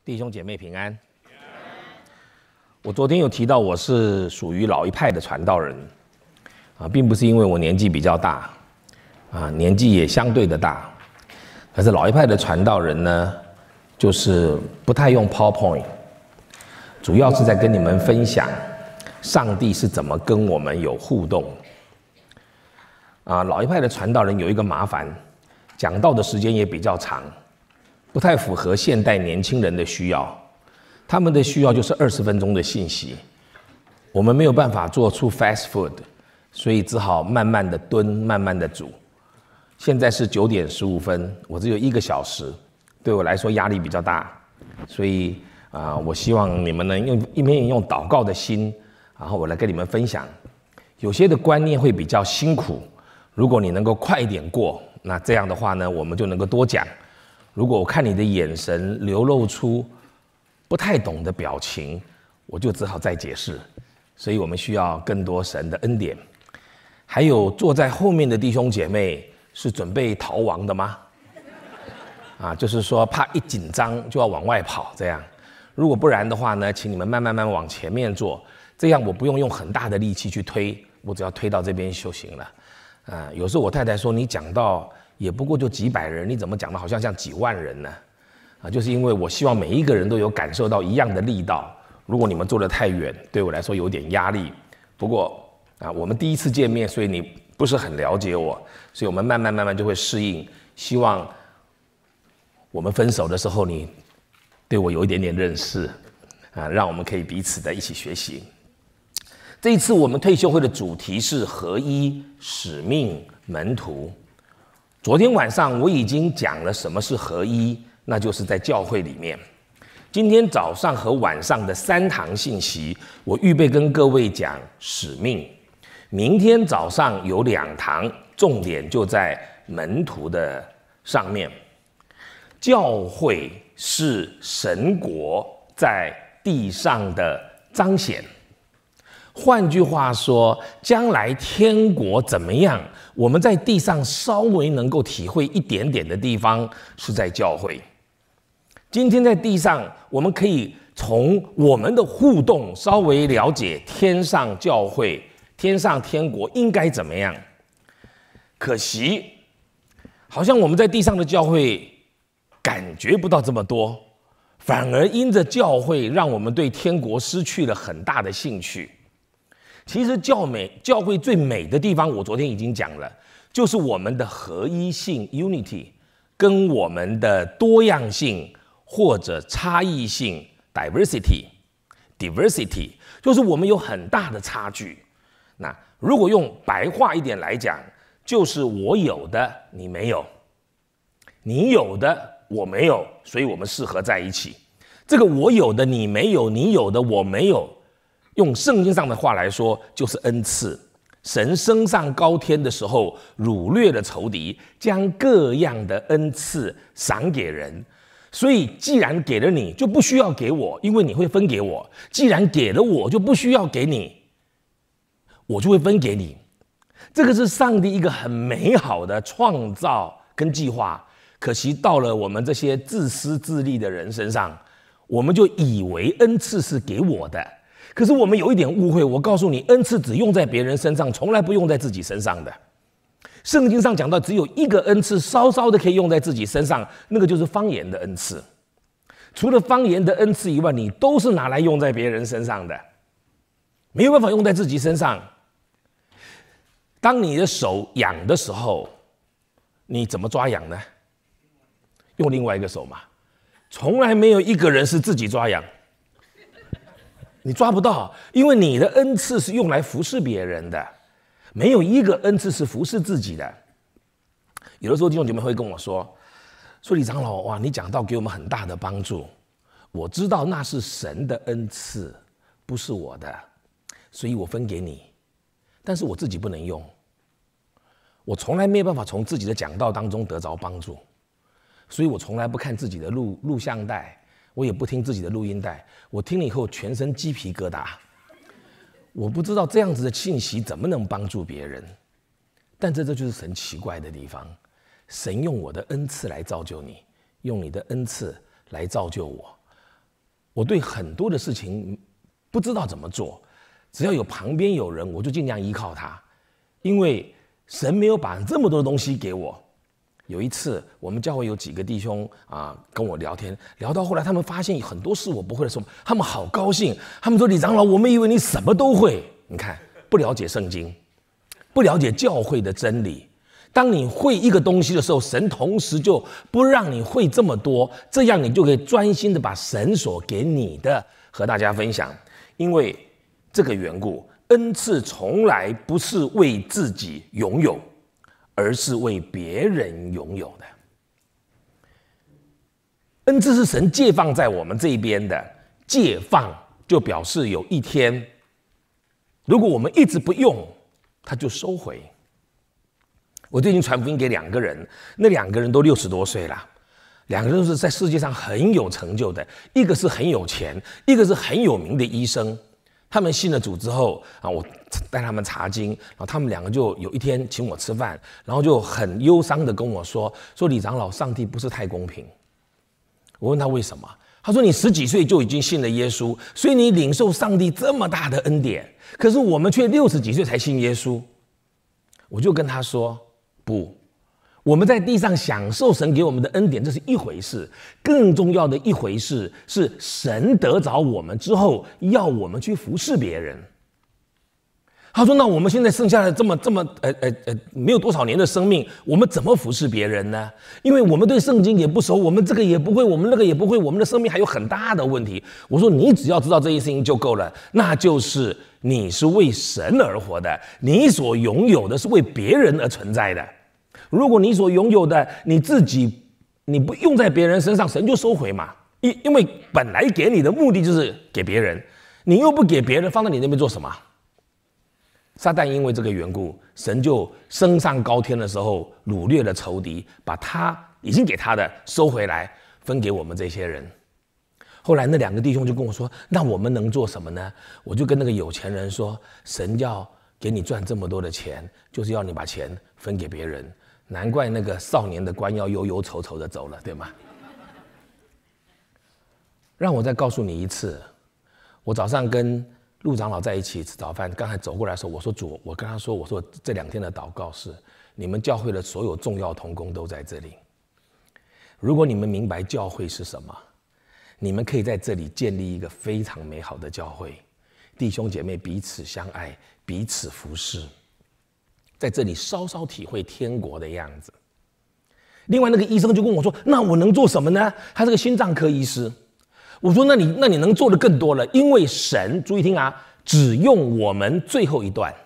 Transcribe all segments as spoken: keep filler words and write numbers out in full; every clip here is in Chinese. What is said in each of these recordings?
弟兄姐妹平安。我昨天有提到我是属于老一派的传道人，啊，并不是因为我年纪比较大，啊，年纪也相对的大。可是老一派的传道人呢，就是不太用 PowerPoint， 主要是在跟你们分享上帝是怎么跟我们有互动。啊，老一派的传道人有一个麻烦，讲道的时间也比较长，不太符合现代年轻人的需要。他们的需要就是二十分钟的信息，我们没有办法做出 fast food， 所以只好慢慢的炖，慢慢的煮。现在是九点十五分，我只有一个小时，对我来说压力比较大，所以啊、呃，我希望你们能用一面用祷告的心，然后我来跟你们分享。有些的观念会比较辛苦，如果你能够快一点过，那这样的话呢，我们就能够多讲。如果我看你的眼神流露出不太懂的表情，我就只好再解释。所以我们需要更多神的恩典。还有坐在后面的弟兄姐妹，是准备逃亡的吗？啊，就是说怕一紧张就要往外跑这样。如果不然的话呢，请你们慢慢慢慢往前面坐，这样我不用用很大的力气去推，我只要推到这边就行了。啊，有时候我太太说你讲到也不过就几百人，你怎么讲的好像像几万人呢？啊，就是因为我希望每一个人都有感受到一样的力道。如果你们坐得太远，对我来说有点压力。不过啊，我们第一次见面，所以你不是很了解我，所以我们慢慢慢慢就会适应。希望我们分手的时候，你对我有一点点认识，啊，让我们可以彼此的一起学习。这一次我们退休会的主题是合一、使命、门徒。昨天晚上我已经讲了什么是合一。那就是在教会里面。今天早上和晚上的三堂信息，我预备跟各位讲使命。明天早上有两堂，重点就在门徒的上面。教会是神国在地上的彰显。换句话说，将来天国怎么样，我们在地上稍微能够体会一点点的地方，是在教会。今天在地上，我们可以从我们的互动稍微了解天上教会、天上天国应该怎么样。可惜，好像我们在地上的教会感觉不到这么多，反而因着教会，让我们对天国失去了很大的兴趣。其实教美教会最美的地方，我昨天已经讲了，就是我们的合一性 （unity） 跟我们的多样性。或者差异性 diversity diversity 就是我们有很大的差距。那如果用白话一点来讲，就是我有的你没有，你有的我没有，所以我们适合在一起。这个我有的你没有，你有的我没有，用圣经上的话来说就是恩赐。神升上高天的时候，掳掠了仇敌，将各样的恩赐赏给人。所以既然给了你，就不需要给我，因为你会分给我。既然给了我，就不需要给你，我就会分给你。这个是上帝一个很美好的创造跟计划。可惜到了我们这些自私自利的人身上，我们就以为恩赐是给我的。可是我们有一点误会，我告诉你，恩赐只用在别人身上，从来不用在自己身上的。圣经上讲到，只有一个恩赐稍稍的可以用在自己身上，那个就是方言的恩赐。除了方言的恩赐以外，你都是拿来用在别人身上的，没有办法用在自己身上。当你的手痒的时候，你怎么抓痒呢？用另外一个手嘛。从来没有一个人是自己抓痒，你抓不到，因为你的恩赐是用来服侍别人的。没有一个恩赐是服侍自己的。有的时候弟兄姐妹会跟我说：“说李长老，哇，你讲道给我们很大的帮助。我知道那是神的恩赐，不是我的，所以我分给你。但是我自己不能用，我从来没有办法从自己的讲道当中得着帮助，所以我从来不看自己的录录像带，我也不听自己的录音带。我听了以后全身鸡皮疙瘩。”我不知道这样子的信息怎么能帮助别人，但这这就是神奇怪的地方。神用我的恩赐来造就你，用你的恩赐来造就我。 我对很多的事情不知道怎么做，只要有旁边有人，我就尽量依靠他，因为神没有把这么多的东西给我。有一次，我们教会有几个弟兄啊跟我聊天，聊到后来，他们发现很多事我不会的时候，他们好高兴，他们说：“李长老，我们以为你什么都会。”你看，不了解圣经，不了解教会的真理。当你会一个东西的时候，神同时就不让你会这么多，这样你就可以专心的把神所给你的和大家分享。因为这个缘故，恩赐从来不是为自己拥有，而是为别人拥有的。恩赐是神借放在我们这边的，借放就表示有一天，如果我们一直不用，他就收回。我最近传福音给两个人，那两个人都六十多岁了，两个人都是在世界上很有成就的，一个是很有钱，一个是很有名的医生。他们信了主之后啊，我带他们查经，然后他们两个就有一天请我吃饭，然后就很忧伤的跟我说：“说李长老，上帝不是太公平。”我问他为什么，他说：“你十几岁就已经信了耶稣，所以你领受上帝这么大的恩典，可是我们却六十几岁才信耶稣。”我就跟他说：“不，我们在地上享受神给我们的恩典，这是一回事，更重要的一回事是神得着我们之后，要我们去服侍别人。”他说：“那我们现在剩下的这么这么呃呃呃没有多少年的生命，我们怎么服侍别人呢？因为我们对圣经也不熟，我们这个也不会，我们那个也不会，我们的生命还有很大的问题。”我说：“你只要知道这些事情就够了，那就是你是为神而活的，你所拥有的是为别人而存在的。如果你所拥有的你自己你不用在别人身上，神就收回嘛。因因为本来给你的目的就是给别人，你又不给别人，放在你那边做什么？”撒旦因为这个缘故，神就升上高天的时候掳掠了仇敌，把他已经给他的收回来，分给我们这些人。后来那两个弟兄就跟我说：“那我们能做什么呢？”我就跟那个有钱人说：“神要给你赚这么多的钱，就是要你把钱分给别人。难怪那个少年的官要忧忧愁愁的走了，对吗？”让我再告诉你一次，我早上跟陆长老在一起吃早饭，刚才走过来的时候，我说：“主，我跟他说，我说这两天的祷告是，你们教会的所有重要同工都在这里。如果你们明白教会是什么，你们可以在这里建立一个非常美好的教会，弟兄姐妹彼此相爱，彼此服侍，在这里稍稍体会天国的样子。”另外那个医生就跟我说：“那我能做什么呢？”他是个心脏科医师。我说：“那你那你能做的更多了，因为神，注意听啊，只用我们最后一段。”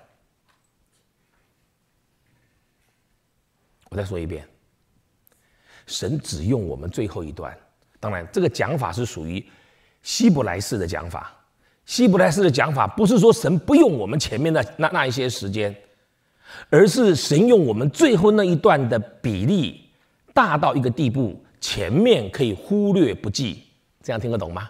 我再说一遍，神只用我们最后一段。当然，这个讲法是属于希伯来式的讲法。希伯来式的讲法不是说神不用我们前面的那那一些时间，而是神用我们最后那一段的比例大到一个地步，前面可以忽略不计。这样听得懂吗？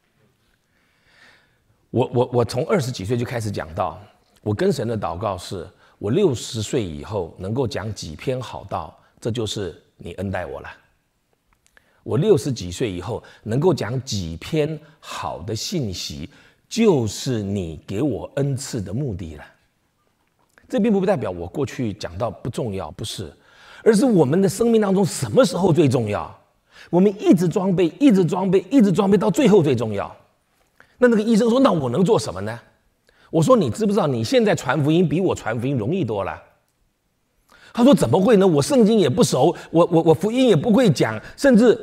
我我我从二十几岁就开始讲到，我跟神的祷告是，我六十岁以后能够讲几篇好道，这就是你恩待我了。我六十几岁以后能够讲几篇好的信息，就是你给我恩赐的目的了。这并不代表我过去讲到不重要，不是，而是我们的生命当中什么时候最重要？我们一直装备，一直装备，一直装备，到最后最重要。那那个医生说：“那我能做什么呢？”我说：“你知不知道你现在传福音比我传福音容易多了？”他说：“怎么会呢？我圣经也不熟，我我我福音也不会讲，甚至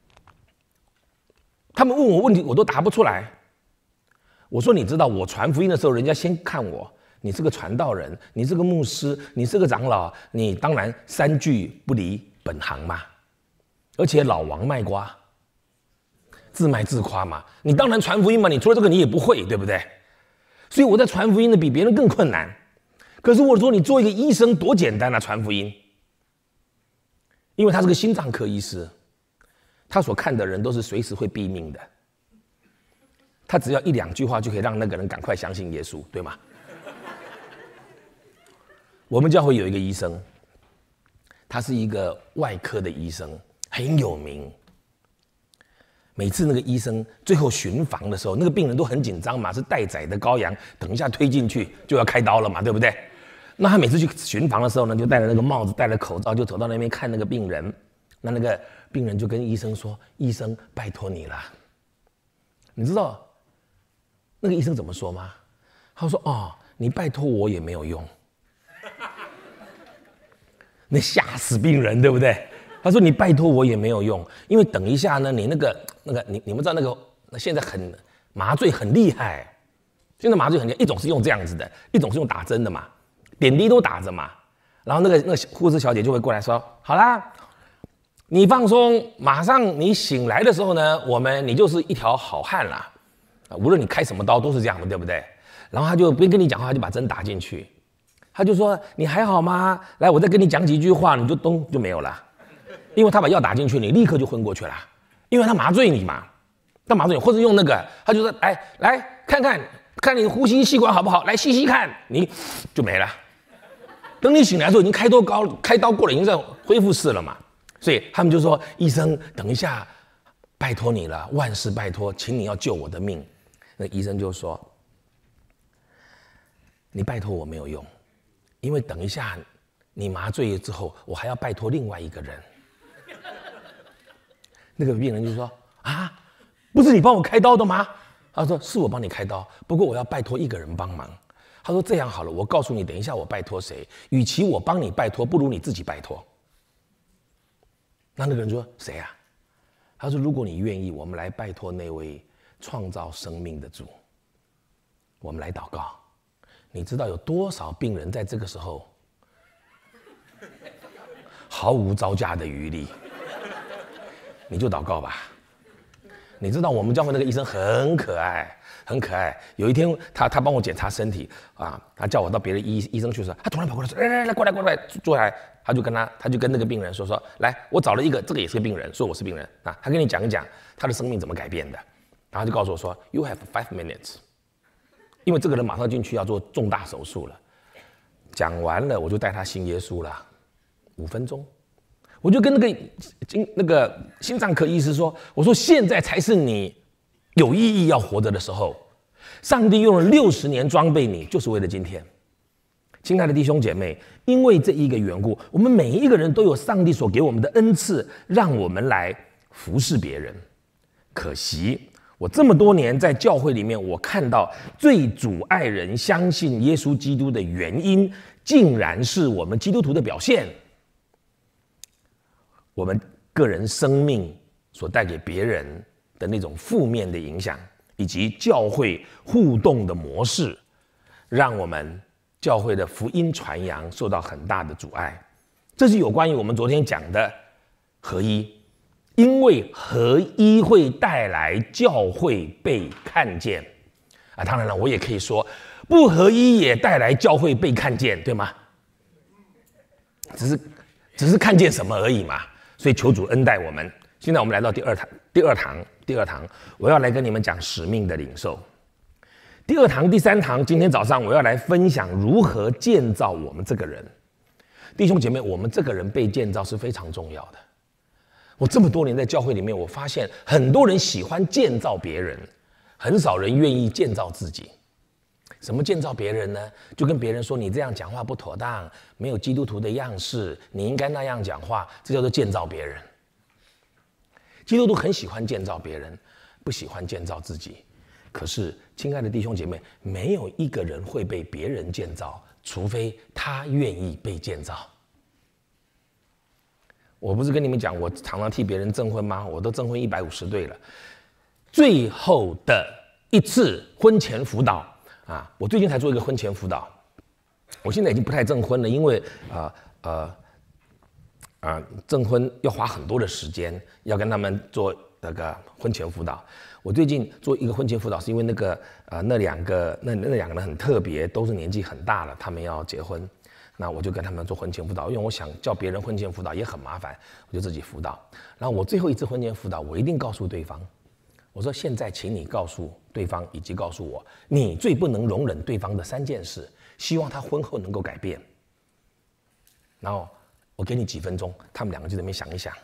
他们问我问题我都答不出来。”我说：“你知道我传福音的时候，人家先看我，你是个传道人，你是个牧师，你是个长老，你当然三句不离本行嘛。而且老王卖瓜，自卖自夸嘛。你当然传福音嘛，你除了这个你也不会，对不对？所以我在传福音的比别人更困难。可是我说你做一个医生多简单啊，传福音。因为他是个心脏科医师，他所看的人都是随时会毙命的。他只要一两句话就可以让那个人赶快相信耶稣，对吗？我们教会有一个医生，他是一个外科的医生。很有名， 每次那个医生最后巡房的时候，那个病人都很紧张嘛，是待宰的羔羊，等一下推进去就要开刀了嘛，对不对？那他每次去巡房的时候呢，就戴着那个帽子，戴着口罩，就走到那边看那个病人。那那个病人就跟医生说：“医生，拜托你了。”你知道那个医生怎么说吗？他说：“哦，你拜托我也没有用。”那吓死病人，对不对？他说：“你拜托我也没有用，因为等一下呢，你那个那个，你你们知道那个现在很麻醉很厉害，现在麻醉很厉害，一种是用这样子的，一种是用打针的嘛，点滴都打着嘛。然后那个那个护士小姐就会过来说：好啦，你放松，马上你醒来的时候呢，我们你就是一条好汉啦，无论你开什么刀都是这样的，对不对？然后他就不跟你讲话，他就把针打进去，他就说：你还好吗？来，我再跟你讲几句话，你就咚就没有了。”因为他把药打进去，你立刻就昏过去了，因为他麻醉你嘛，他麻醉你，或者用那个，他就说：“哎，来看看，看你的呼吸气管好不好？来吸吸看，你就没了。等你醒来的时候，已经开刀高，开刀过了，已经在恢复室了嘛。所以他们就说：医生，等一下，拜托你了，万事拜托，请你要救我的命。那医生就说：你拜托我没有用，因为等一下你麻醉之后，我还要拜托另外一个人。”那个病人就说：“啊，不是你帮我开刀的吗？”他说：“是我帮你开刀，不过我要拜托一个人帮忙。”他说：“这样好了，我告诉你，等一下我拜托谁？与其我帮你拜托，不如你自己拜托。”那那个人说：“谁啊？”他说：“如果你愿意，我们来拜托那位创造生命的主。我们来祷告。你知道有多少病人在这个时候毫无招架的余力？你就祷告吧。你知道我们教会那个医生很可爱，很可爱。有一天他他帮我检查身体啊，他叫我到别的医医生去的时候，他突然跑过来说：来来来，过来过来，坐下来。他就跟他他就跟那个病人说说，来，我找了一个，这个也是个病人，说我是病人啊，他跟你讲一讲他的生命怎么改变的。然后就告诉我说 ，You have five minutes， 因为这个人马上进去要做重大手术了。讲完了，我就带他信耶稣了，五分钟。我就跟那个心那个心脏科医师说：“我说现在才是你有意义要活着的时候，上帝用了六十年装备你，就是为了今天。”亲爱的弟兄姐妹，因为这一个缘故，我们每一个人都有上帝所给我们的恩赐，让我们来服侍别人。可惜，我这么多年在教会里面，我看到最阻碍人相信耶稣基督的原因，竟然是我们基督徒的表现。我们个人生命所带给别人的那种负面的影响，以及教会互动的模式，让我们教会的福音传扬受到很大的阻碍。这是有关于我们昨天讲的合一，因为合一会带来教会被看见啊。当然了，我也可以说不合一也带来教会被看见，对吗？只是只是看见什么而已嘛。所以求主恩待我们。现在我们来到第二堂，第二堂，第二堂，我要来跟你们讲使命的领受。第二堂、第三堂，今天早上我要来分享如何建造我们这个人。弟兄姐妹，我们这个人被建造是非常重要的。我这么多年在教会里面，我发现很多人喜欢建造别人，很少人愿意建造自己。什么建造别人呢？就跟别人说你这样讲话不妥当，没有基督徒的样式，你应该那样讲话，这叫做建造别人。基督徒很喜欢建造别人，不喜欢建造自己。可是，亲爱的弟兄姐妹，没有一个人会被别人建造，除非他愿意被建造。我不是跟你们讲，我常常替别人证婚吗？我都证婚一百五十对了。最后的一次婚前辅导。啊，我最近才做一个婚前辅导，我现在已经不太证婚了，因为呃呃啊证婚要花很多的时间，要跟他们做那个婚前辅导。我最近做一个婚前辅导，是因为那个呃那两个那那两个人很特别，都是年纪很大了，他们要结婚，那我就跟他们做婚前辅导，因为我想叫别人婚前辅导也很麻烦，我就自己辅导。然后我最后一次婚前辅导，我一定告诉对方。我说：现在，请你告诉对方以及告诉我，你最不能容忍对方的三件事，希望他婚后能够改变。然后我给你几分钟，他们两个就在那边想一想，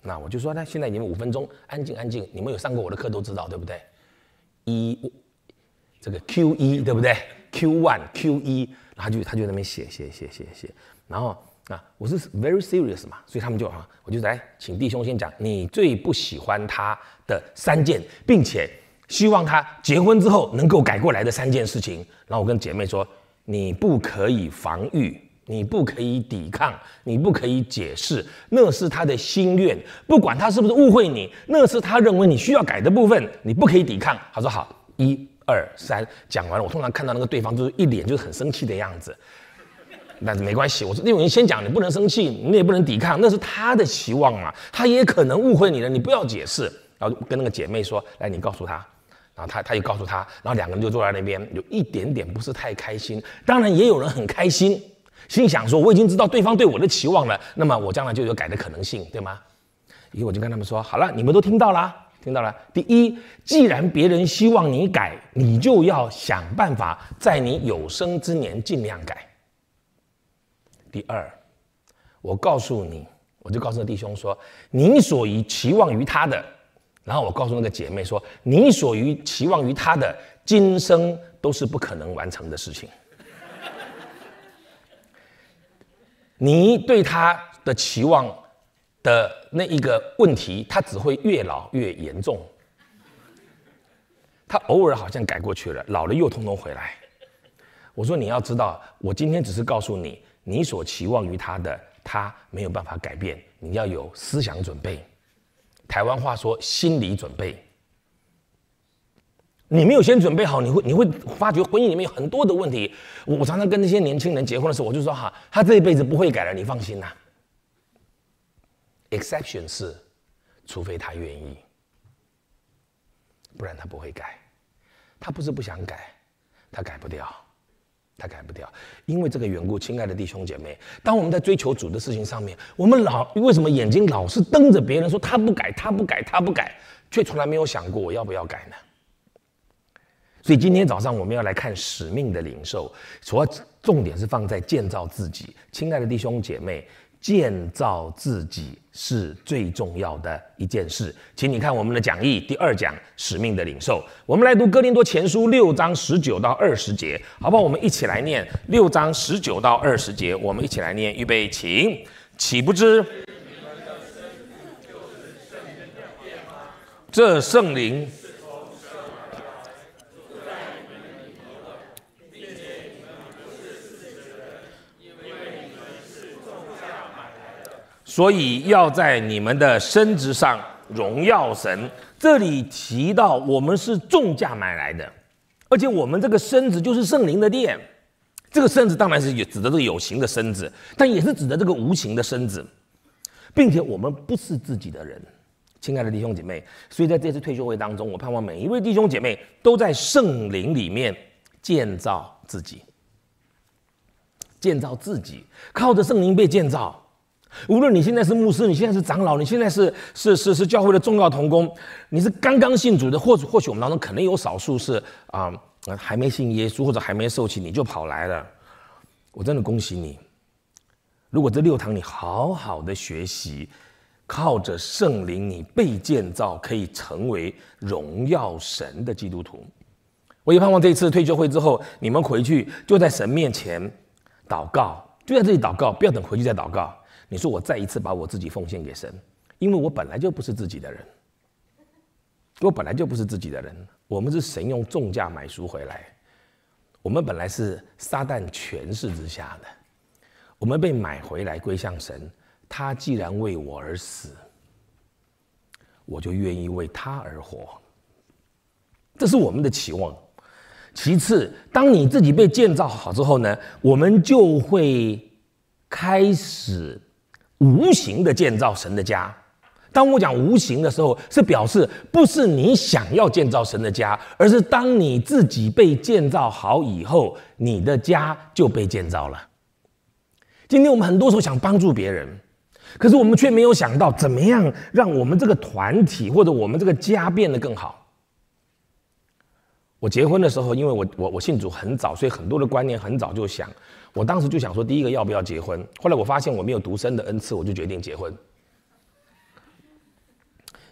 那我就说，那现在你们五分钟，安静安静。你们有上过我的课都知道，对不对？一，这个 Q 一，对不对 ？Q 一 Q 一，然后他就他就在那边写写写写写，然后啊，我是 very serious 嘛，所以他们就啊，我就来请弟兄先讲你最不喜欢他的三件，并且希望他结婚之后能够改过来的三件事情。然后我跟姐妹说，你不可以防御。你不可以抵抗，你不可以解释，那是他的心愿。不管他是不是误会你，那是他认为你需要改的部分，你不可以抵抗。他说好，一二三，讲完了。我通常看到那个对方就是一脸就是很生气的样子，但是没关系。我说，因为你先讲，你不能生气，你也不能抵抗，那是他的期望嘛，他也可能误会你了，你不要解释。然后跟那个姐妹说，来，你告诉他。然后他他也告诉他，然后两个人就坐在那边，有一点点不是太开心。当然也有人很开心。心想说，我已经知道对方对我的期望了，那么我将来就有改的可能性，对吗？因为我就跟他们说，好了，你们都听到了，听到了。第一，既然别人希望你改，你就要想办法在你有生之年尽量改。第二，我告诉你，我就告诉弟兄说，你所于期望于他的，然后我告诉那个姐妹说，你所于期望于他的，今生都是不可能完成的事情。你对他的期望的那一个问题，他只会越老越严重。他偶尔好像改过去了，老了又通通回来。我说你要知道，我今天只是告诉你，你所期望于他的，他没有办法改变，你要有思想准备。台湾话说心理准备。你没有先准备好，你会你会发觉婚姻里面有很多的问题。我我常常跟那些年轻人结婚的时候，我就说哈，他这一辈子不会改了，你放心啦。Exception 是，除非他愿意，不然他不会改。他不是不想改，他改不掉，他改不掉。因为这个缘故，亲爱的弟兄姐妹，当我们在追求主的事情上面，我们老为什么眼睛老是瞪着别人说他不改，他不改，他不改，却从来没有想过我要不要改呢？所以今天早上我们要来看使命的领受，主要重点是放在建造自己。亲爱的弟兄姐妹，建造自己是最重要的一件事。请你看我们的讲义第二讲使命的领受。我们来读哥林多前书六章十九到二十节，好不好？我们一起来念六章十九到二十节，我们一起来念，预备，请。岂不知这圣灵所以要在你们的身子上荣耀神。这里提到我们是重价买来的，而且我们这个身子就是圣灵的殿。这个身子当然是指的这个有形的身子，但也是指的这个无形的身子，并且我们不是自己的人。亲爱的弟兄姐妹，所以在这次退休会当中，我盼望每一位弟兄姐妹都在圣灵里面建造自己，建造自己，靠着圣灵被建造。无论你现在是牧师，你现在是长老，你现在是是是是教会的重要同工，你是刚刚信主的，或者或许我们当中可能有少数是啊、呃、还没信耶稣或者还没受洗你就跑来了，我真的恭喜你。如果这六堂你好好的学习，靠着圣灵你被建造，可以成为荣耀神的基督徒。我也盼望这一次退休会之后，你们回去就在神面前祷告，就在这里祷告，不要等回去再祷告。你说我再一次把我自己奉献给神，因为我本来就不是自己的人，我本来就不是自己的人，我们是神用重价买赎回来，我们本来是撒旦权势之下的，我们被买回来归向神。他既然为我而死，我就愿意为他而活，这是我们的期望。其次，当你自己被建造好之后呢，我们就会开始无形的建造神的家。当我讲无形的时候，是表示不是你想要建造神的家，而是当你自己被建造好以后，你的家就被建造了。今天我们很多时候想帮助别人，可是我们却没有想到怎么样让我们这个团体或者我们这个家变得更好。我结婚的时候，因为我我我信主很早，所以很多的观念很早就想。我当时就想说，第一个要不要结婚？后来我发现我没有独身的恩赐，我就决定结婚。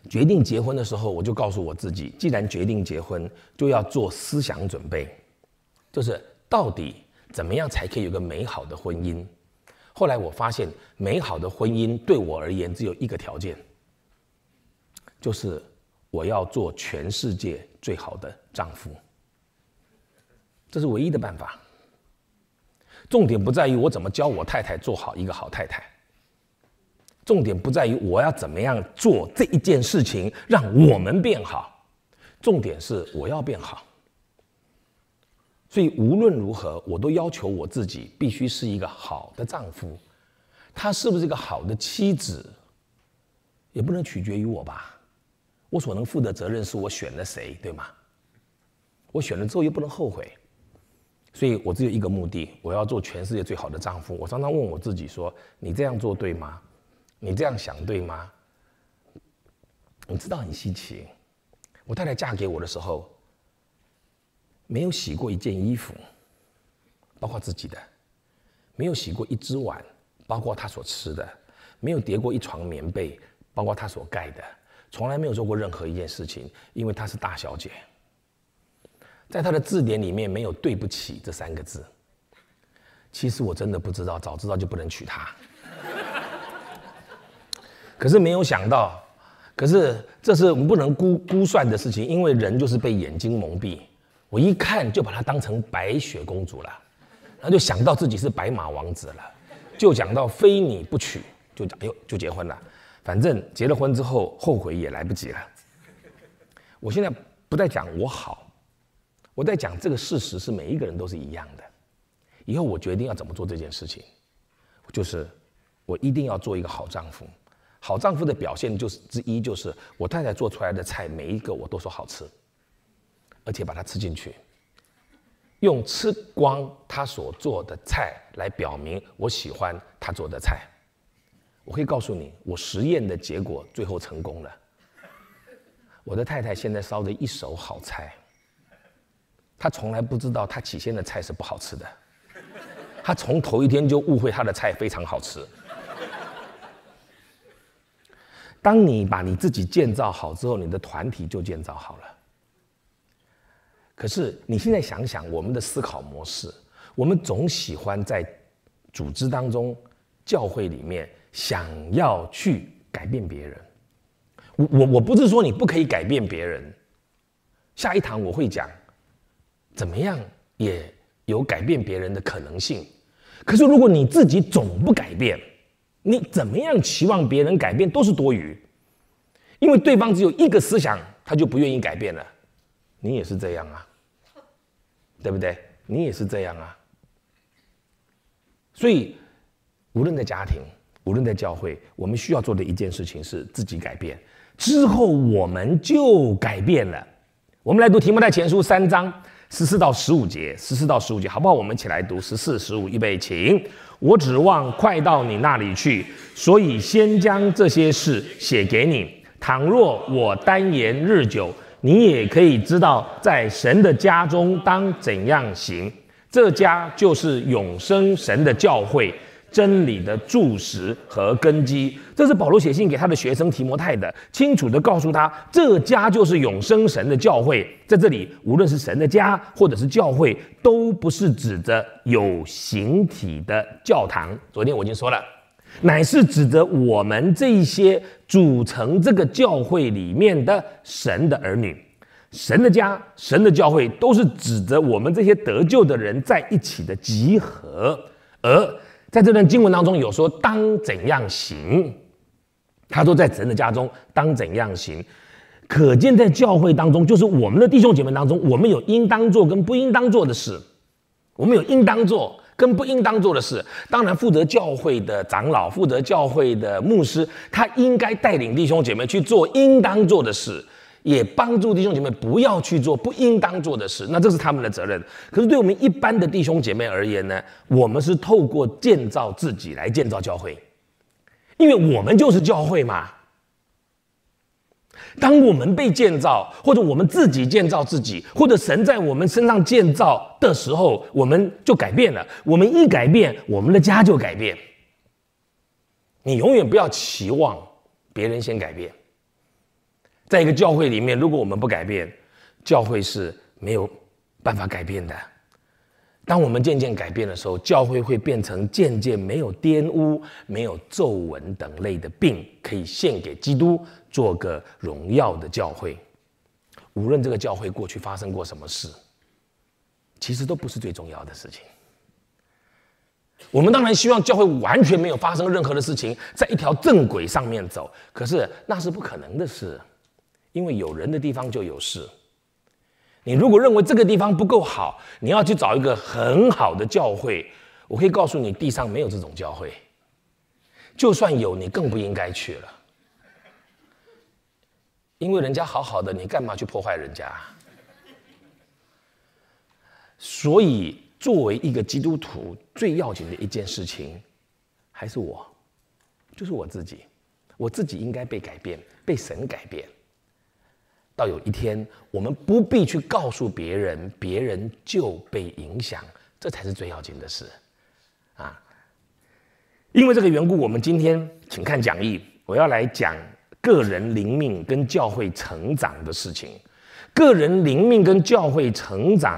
决定结婚的时候，我就告诉我自己，既然决定结婚，就要做思想准备，就是到底怎么样才可以有个美好的婚姻。后来我发现，美好的婚姻对我而言只有一个条件，就是我要做全世界最好的丈夫。这是唯一的办法。重点不在于我怎么教我太太做好一个好太太，重点不在于我要怎么样做这一件事情让我们变好，重点是我要变好。所以无论如何，我都要求我自己必须是一个好的丈夫。她是不是一个好的妻子，也不能取决于我吧。我所能负的责任是我选了谁，对吗？我选了之后又不能后悔。所以我只有一个目的，我要做全世界最好的丈夫。我常常问我自己说，你这样做对吗？你这样想对吗？你知道很稀奇，我太太嫁给我的时候没有洗过一件衣服，包括自己的，没有洗过一只碗，包括她所吃的，没有叠过一床棉被，包括她所盖的，从来没有做过任何一件事情，因为她是大小姐。在她的字典里面没有对不起这三个字。其实我真的不知道，早知道就不能娶她。可是没有想到，可是这是我们不能估估算的事情，因为人就是被眼睛蒙蔽。我一看就把她当成白雪公主了，然后就想到自己是白马王子了，就讲到非你不娶，就讲哎呦就结婚了。反正结了婚之后后悔也来不及了。我现在不再讲我好，我在讲这个事实是每一个人都是一样的。以后我决定要怎么做这件事情，就是我一定要做一个好丈夫。好丈夫的表现就是之一，就是我太太做出来的菜每一个我都说好吃，而且把它吃进去，用吃光她所做的菜来表明我喜欢她做的菜。我可以告诉你，我实验的结果最后成功了。我的太太现在烧的一手好菜，她从来不知道她起先的菜是不好吃的，她从头一天就误会她的菜非常好吃。当你把你自己建造好之后，你的团体就建造好了。可是你现在想想我们的思考模式，我们总喜欢在组织当中、教会里面想要去改变别人。我我我不是说你不可以改变别人，下一堂我会讲怎么样也有改变别人的可能性。可是如果你自己总不改变，你怎么样期望别人改变都是多余，因为对方只有一个思想，他就不愿意改变了。你也是这样啊，对不对？你也是这样啊。所以无论在家庭，无论在教会，我们需要做的一件事情是自己改变，之后我们就改变了。我们来读提摩太前书三章十四到十五节，十四到十五节，好不好？我们一起来读十四、十五，预备，请。我指望快到你那里去，所以先将这些事写给你。倘若我单言日久，你也可以知道，在神的家中当怎样行。这家就是永生神的教会，真理的柱石和根基。这是保罗写信给他的学生提摩太的，清楚地告诉他，这家就是永生神的教会。在这里，无论是神的家或者是教会，都不是指着有形体的教堂。昨天我已经说了，乃是指着我们这一些组成这个教会里面的神的儿女。神的家、神的教会，都是指着我们这些得救的人在一起的集合。而在这段经文当中有说当怎样行，他说在神的家中当怎样行，可见在教会当中，就是我们的弟兄姐妹当中，我们有应当做跟不应当做的事，我们有应当做跟不应当做的事。当然负责教会的长老，负责教会的牧师，他应该带领弟兄姐妹去做应当做的事，也帮助弟兄姐妹不要去做不应当做的事，那这是他们的责任。可是对我们一般的弟兄姐妹而言呢，我们是透过建造自己来建造教会，因为我们就是教会嘛。当我们被建造，或者我们自己建造自己，或者神在我们身上建造的时候，我们就改变了。我们一改变，我们的家就改变。你永远不要期望别人先改变， 在一个教会里面，如果我们不改变，教会是没有办法改变的。当我们渐渐改变的时候，教会会变成渐渐没有玷污、没有皱纹等类的病，可以献给基督，做个荣耀的教会。无论这个教会过去发生过什么事，其实都不是最重要的事情。我们当然希望教会完全没有发生任何的事情，在一条正轨上面走，可是那是不可能的事，因为有人的地方就有事。你如果认为这个地方不够好，你要去找一个很好的教会，我可以告诉你，地上没有这种教会，就算有，你更不应该去了，因为人家好好的，你干嘛去破坏人家？所以作为一个基督徒，最要紧的一件事情还是我，就是我自己，我自己应该被改变，被神改变。到有一天，我们不必去告诉别人，别人就被影响，这才是最要紧的事啊！因为这个缘故，我们今天请看讲义，我要来讲个人灵命跟教会成长的事情。个人灵命跟教会成长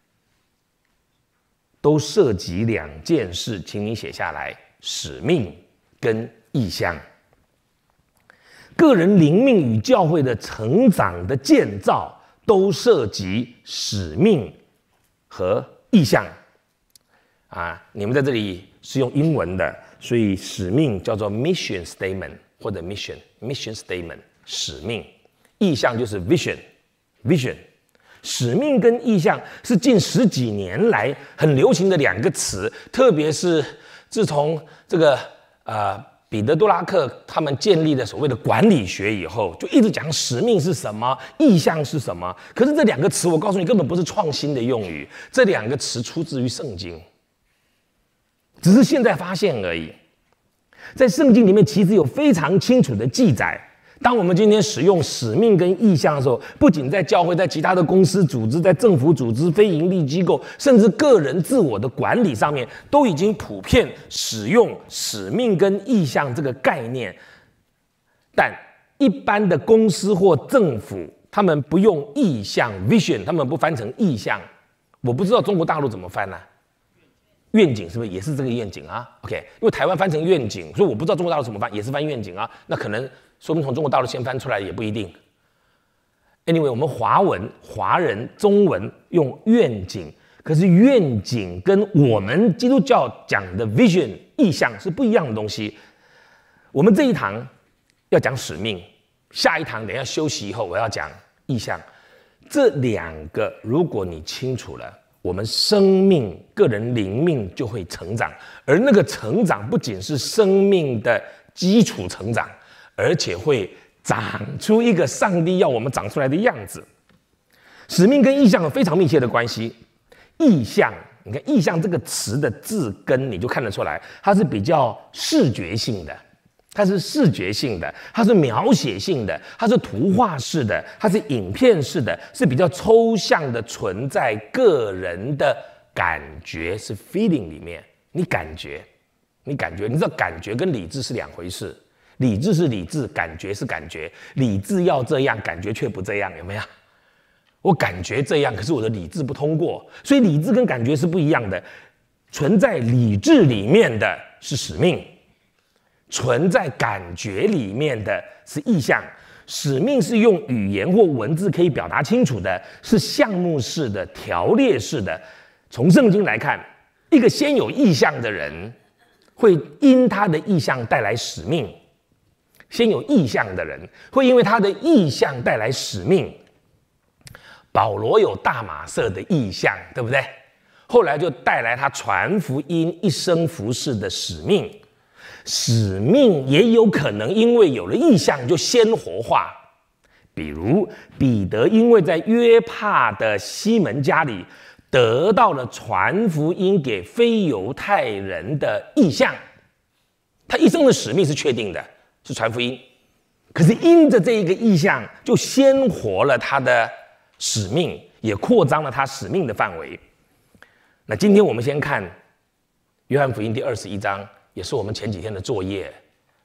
都涉及两件事，请你写下来：使命跟意向。个人灵命与教会的成长的建造都涉及使命和意向啊！你们在这里是用英文的，所以使命叫做 mission statement 或者 mission mission statement 使命，意向就是 vision vision。使命跟意向是近十几年来很流行的两个词，特别是自从这个呃。彼得·杜拉克他们建立了所谓的管理学以后，就一直讲使命是什么，意向是什么。可是这两个词，我告诉你，根本不是创新的用语，这两个词出自于圣经，只是现在发现而已。在圣经里面，其实有非常清楚的记载。当我们今天使用使命跟意向的时候，不仅在教会，在其他的公司组织，在政府组织、非营利机构，甚至个人自我的管理上面，都已经普遍使用使命跟意向这个概念。但一般的公司或政府，他们不用意向 vision， 他们不翻成意向。我不知道中国大陆怎么翻呢、啊？愿景是不是也是这个愿景啊 ？OK， 因为台湾翻成愿景，所以我不知道中国大陆怎么翻，也是翻愿景啊。那可能说明从中国大陆先翻出来也不一定。Anyway， 我们华文、华人、中文用愿景，可是愿景跟我们基督教讲的 vision 意向是不一样的东西。我们这一堂要讲使命，下一堂等一下休息以后我要讲意向。这两个如果你清楚了，我们生命、个人灵命就会成长，而那个成长不仅是生命的基础成长，而且会长出一个上帝要我们长出来的样子。使命跟意向有非常密切的关系。意向，你看意向这个词的字根，你就看得出来，它是比较视觉性的，它是视觉性的，它是描写性的，它是图画式的，它是影片式的，是比较抽象的，存在个人的感觉，是 feeling 里面，你感觉，你感觉，你知道感觉跟理智是两回事，理智是理智，感觉是感觉，理智要这样，感觉却不这样，有没有？我感觉这样，可是我的理智不通过，所以理智跟感觉是不一样的。存在理智里面的是使命，存在感觉里面的是意向。使命是用语言或文字可以表达清楚的，是项目式的、条列式的。从圣经来看，一个先有意向的人，会因他的意向带来使命；先有意向的人，会因为他的意向带来使命。保罗有大马色的意向，对不对？后来就带来他传福音、一生服侍的使命。使命也有可能因为有了意向就先活化，比如彼得因为在约帕的西门家里得到了传福音给非犹太人的意向，他一生的使命是确定的，是传福音。可是因着这一个意向，就先活了他的使命，也扩张了他使命的范围。那今天我们先看约翰福音第二十一章，也是我们前几天的作业。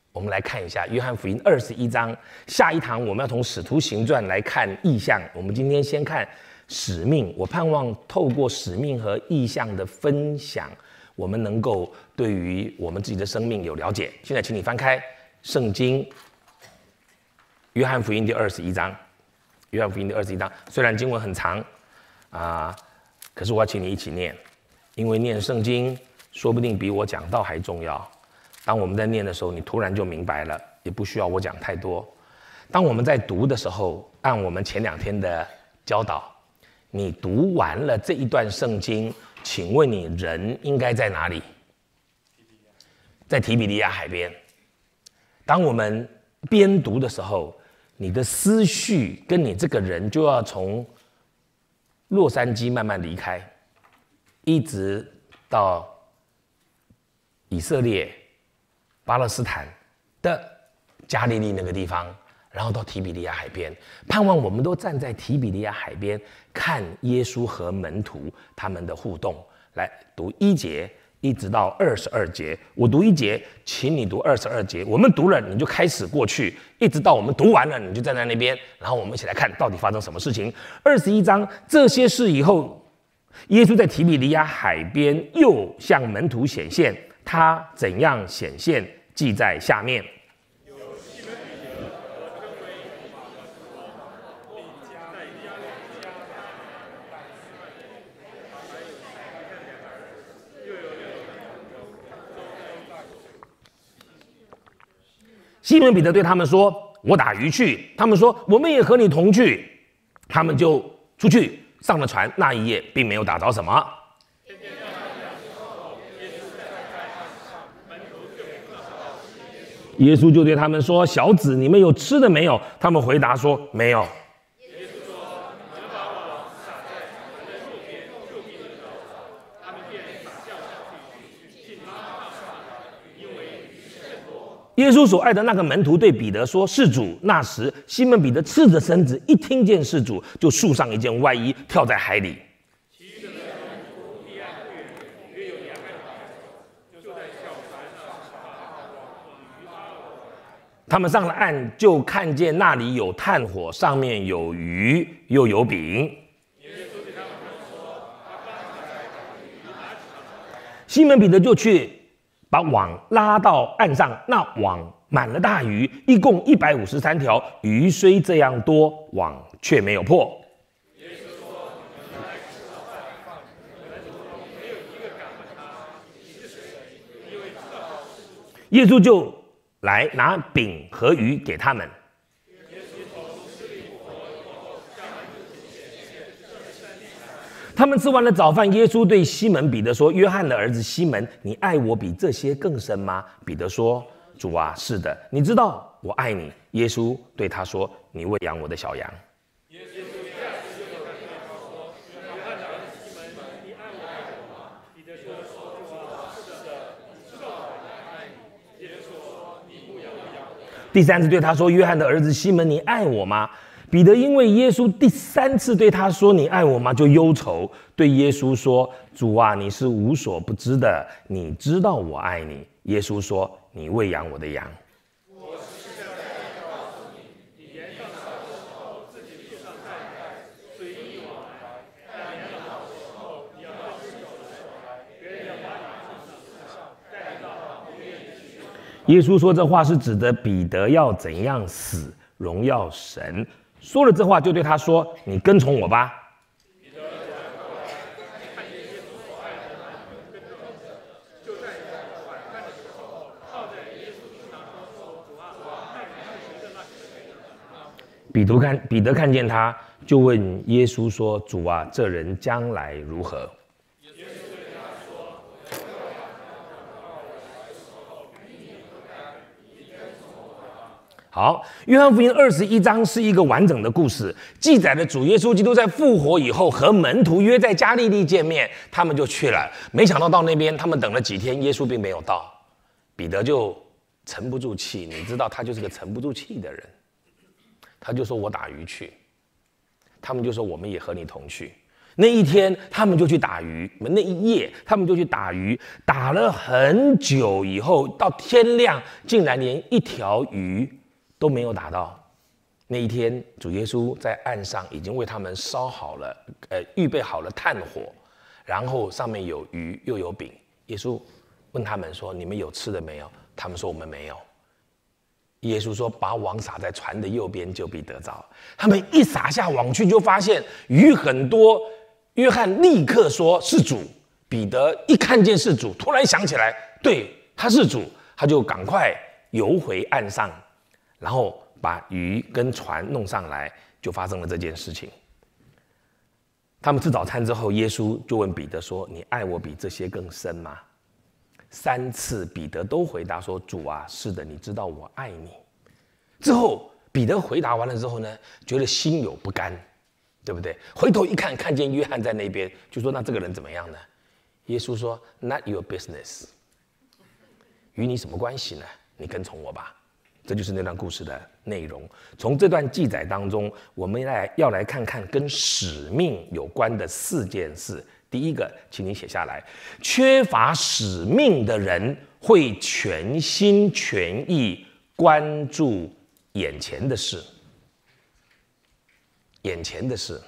我们来看一下约翰福音二十一章。下一堂我们要从使徒行传来看异象，我们今天先看使命。我盼望透过使命和异象的分享，我们能够对于我们自己的生命有了解。现在请你翻开圣经约翰福音第二十一章。约翰福音第二十一章，虽然经文很长啊，可是我要请你一起念，因为念圣经说不定比我讲道还重要。当我们在念的时候，你突然就明白了，也不需要我讲太多。当我们在读的时候，按我们前两天的教导，你读完了这一段圣经，请问你人应该在哪里？在提比利亚海边。当我们边读的时候，你的思绪跟你这个人就要从洛杉矶慢慢离开，一直到以色列、巴勒斯坦的加利利那个地方，然后到提比利亚海边。盼望我们都站在提比利亚海边，看耶稣和门徒他们的互动。来读一节一直到二十二节，我读一节，请你读二十二节。我们读了，你就开始过去，一直到我们读完了，你就站在那边，然后我们一起来看到底发生什么事情。二十一章这些事以后，耶稣在提比利亚海边又向门徒显现，他怎样显现，记在下面。西门彼得对他们说：“我打鱼去。”他们说：“我们也和你同去。”他们就出去上了船。那一夜并没有打着什么。耶稣就对他们说：“小子，你们有吃的没有？”他们回答说：“没有。”耶稣所爱的那个门徒对彼得说：“是主。”那时，西门彼得赤着身子，一听见是主，就束上一件外衣，跳在海里。他们上了岸，就看见那里有炭火，上面有鱼，又有饼。西门彼得就去把网拉到岸上，那网满了大鱼，一共一百五十三条。鱼虽这样多，网却没有破。耶稣就来拿饼和鱼给他们。他们吃完了早饭，耶稣对西门彼得说：“约翰的儿子西门，你爱我比这些更深吗？”彼得说：“主啊，是的，你知道我爱你。”耶稣对他说：“你喂养我的小羊。”第三次对他说：“约翰的儿子西门，你爱我吗？”彼得因为耶稣第三次对他说：“你爱我吗？”就忧愁，对耶稣说：“主啊，你是无所不知的，你知道我爱你。”耶稣说：“你喂养我的羊。”耶稣说这话是指的彼得要怎样死，荣耀神。说了这话，就对他说：“你跟从我吧。”彼得看彼得看见他，就问耶稣说：“主啊，这人将来如何？”好，约翰福音二十一章是一个完整的故事，记载了主耶稣基督在复活以后和门徒约在加利利见面，他们就去了。没想到到那边，他们等了几天，耶稣并没有到，彼得就沉不住气。你知道，他就是个沉不住气的人，他就说：“我打鱼去。”他们就说：“我们也和你同去。” 那一天他们就去打鱼，那一夜他们就去打鱼，打了很久以后，到天亮竟然连一条鱼都没有打到。那一天主耶稣在岸上已经为他们烧好了，呃，预备好了炭火，然后上面有鱼又有饼。耶稣问他们说：“你们有吃的没有？”他们说：“我们没有。”耶稣说：“把网撒在船的右边，就必得着。”他们一撒下网去，就发现鱼很多。约翰立刻说：“是主。”彼得一看见是主，突然想起来，对，他是主，他就赶快游回岸上，然后把鱼跟船弄上来，就发生了这件事情。他们吃早餐之后，耶稣就问彼得说：“你爱我比这些更深吗？”三次彼得都回答说：“主啊，是的，你知道我爱你。”之后彼得回答完了之后呢，觉得心有不甘，对不对？回头一看，看见约翰在那边，就说：“那这个人怎么样呢？”耶稣说 ：“Not your business， 与你什么关系呢？你跟从我吧。”这就是那段故事的内容。从这段记载当中，我们来要来看看跟使命有关的四件事。第一个，请你写下来：缺乏使命的人会全心全意关注眼前的事，眼前的事，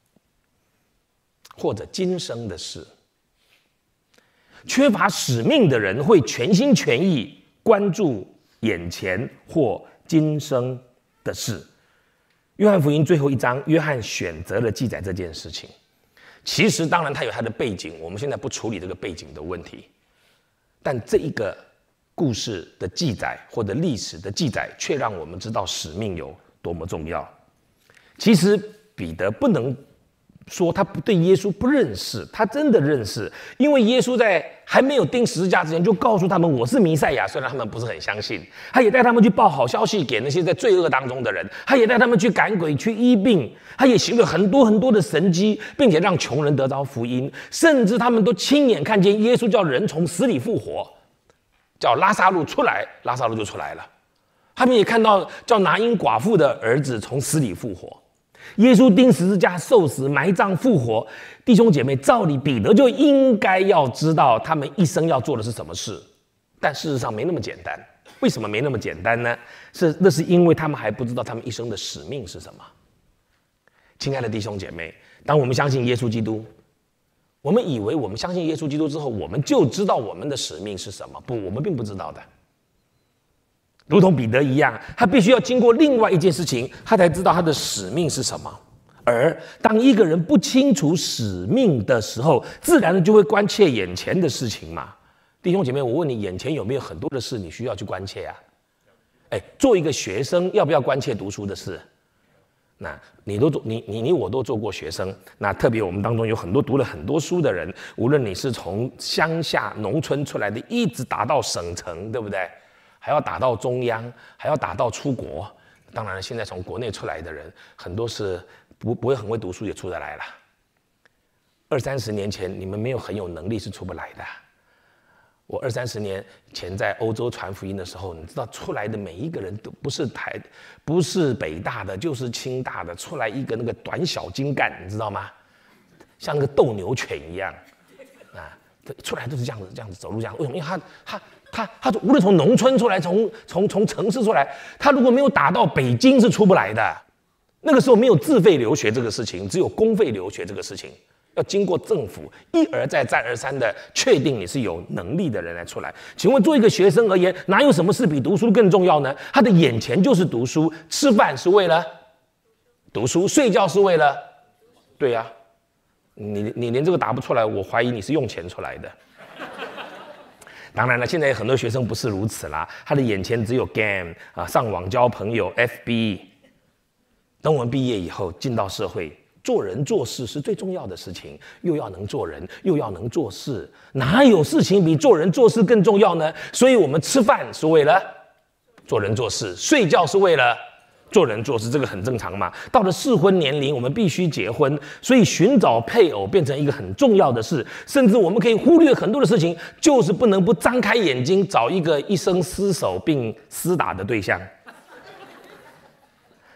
或者今生的事。缺乏使命的人会全心全意关注眼前或今生的事。约翰福音最后一章，约翰选择了记载这件事情。其实当然他有他的背景，我们现在不处理这个背景的问题，但这一个故事的记载或者历史的记载却让我们知道使命有多么重要。其实彼得不能说他对耶稣不认识，他真的认识，因为耶稣在还没有钉十字架之前就告诉他们我是弥赛亚，虽然他们不是很相信，他也带他们去报好消息给那些在罪恶当中的人，他也带他们去赶鬼去医病，他也行了很多很多的神迹，并且让穷人得着福音，甚至他们都亲眼看见耶稣叫人从死里复活，叫拉撒路出来，拉撒路就出来了。他们也看到叫拿因寡妇的儿子从死里复活。耶稣钉十字架、受死、埋葬、复活，弟兄姐妹，照理彼得就应该要知道他们一生要做的是什么事，但事实上没那么简单。为什么没那么简单呢？是那是因为他们还不知道他们一生的使命是什么。亲爱的弟兄姐妹，当我们相信耶稣基督，我们以为我们相信耶稣基督之后，我们就知道我们的使命是什么。不，我们并不知道的。如同彼得一样，他必须要经过另外一件事情，他才知道他的使命是什么。而当一个人不清楚使命的时候，自然的就会关切眼前的事情嘛。弟兄姐妹，我问你，眼前有没有很多的事你需要去关切啊？哎，做一个学生要不要关切读书的事？那你都做，你你你我都做过学生。那特别我们当中有很多读了很多书的人，无论你是从乡下农村出来的，一直打到省城，对不对？还要打到中央，还要打到出国。当然，现在从国内出来的人，很多是不不会很会读书，也出得来了。二三十年前，你们没有很有能力是出不来的。我二三十年前在欧洲传福音的时候，你知道出来的每一个人都不是台，不是北大的，就是清大的，出来一个那个短小精干，你知道吗？像那个斗牛犬一样，啊，出来都是这样子，这样子走路这样。为什么？因为他他。他他无论从农村出来，从从从城市出来，他如果没有打到北京是出不来的。那个时候没有自费留学这个事情，只有公费留学这个事情，要经过政府一而再再而三的确定你是有能力的人来出来。请问，做一个学生而言，哪有什么事比读书更重要呢？他的眼前就是读书，吃饭是为了读书，睡觉是为了，对呀、啊，你你连这个答不出来，我怀疑你是用钱出来的。当然了，现在有很多学生不是如此啦，他的眼前只有 game 啊，上网交朋友 F B。等我们毕业以后进到社会，做人做事是最重要的事情，又要能做人，又要能做事，哪有事情比做人做事更重要呢？所以我们吃饭是为了做人做事，睡觉是为了做人做事，这个很正常嘛。到了适婚年龄，我们必须结婚，所以寻找配偶变成一个很重要的事。甚至我们可以忽略很多的事情，就是不能不张开眼睛找一个一生厮守并厮打的对象。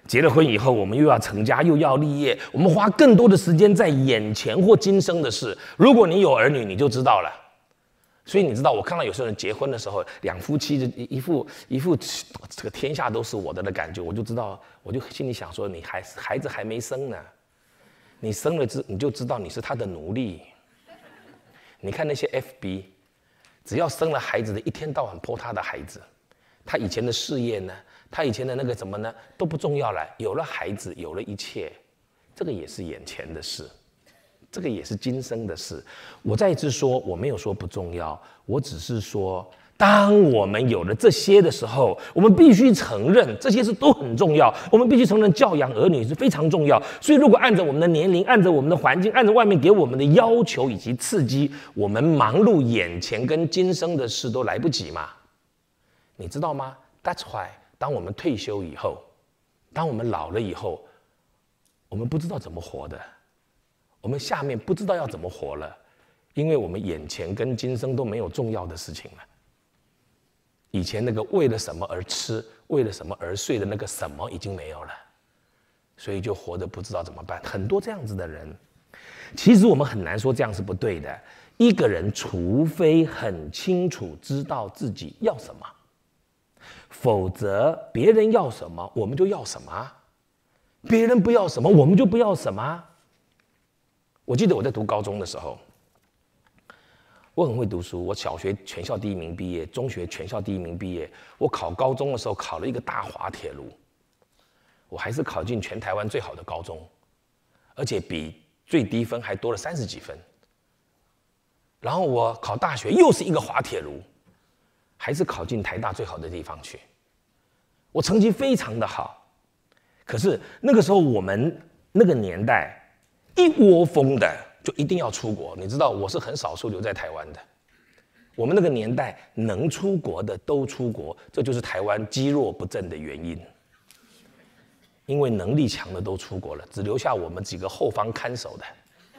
结了婚以后，我们又要成家，又要立业，我们花更多的时间在眼前或今生的事。如果你有儿女，你就知道了。所以你知道，我看到有些人结婚的时候，两夫妻就一副一副这个天下都是我的的感觉，我就知道，我就心里想说，你孩孩子还没生呢，你生了之你就知道你是他的奴隶。你看那些 F B， 只要生了孩子的，一天到晚po他的孩子，他以前的事业呢，他以前的那个什么呢，都不重要了。有了孩子，有了一切，这个也是眼前的事。这个也是今生的事。我再一次说，我没有说不重要，我只是说，当我们有了这些的时候，我们必须承认这些事都很重要。我们必须承认教养儿女是非常重要。所以，如果按照我们的年龄，按照我们的环境，按照外面给我们的要求以及刺激，我们忙碌眼前跟今生的事都来不及嘛？你知道吗 ？That's why， 当我们退休以后，当我们老了以后，我们不知道怎么活的。我们下面不知道要怎么活了，因为我们眼前跟今生都没有重要的事情了。以前那个为了什么而吃，为了什么而睡的那个什么已经没有了，所以就活得不知道怎么办。很多这样子的人，其实我们很难说这样是不对的。一个人除非很清楚知道自己要什么，否则别人要什么我们就要什么，别人不要什么我们就不要什么。我记得我在读高中的时候，我很会读书，我小学全校第一名毕业，中学全校第一名毕业。我考高中的时候考了一个大滑铁卢，我还是考进全台湾最好的高中，而且比最低分还多了三十几分。然后我考大学又是一个滑铁卢，还是考进台大最好的地方去。我成绩非常的好，可是那个时候我们那个年代，一窝蜂的就一定要出国，你知道我是很少数留在台湾的。我们那个年代能出国的都出国，这就是台湾积弱不振的原因。因为能力强的都出国了，只留下我们几个后方看守的。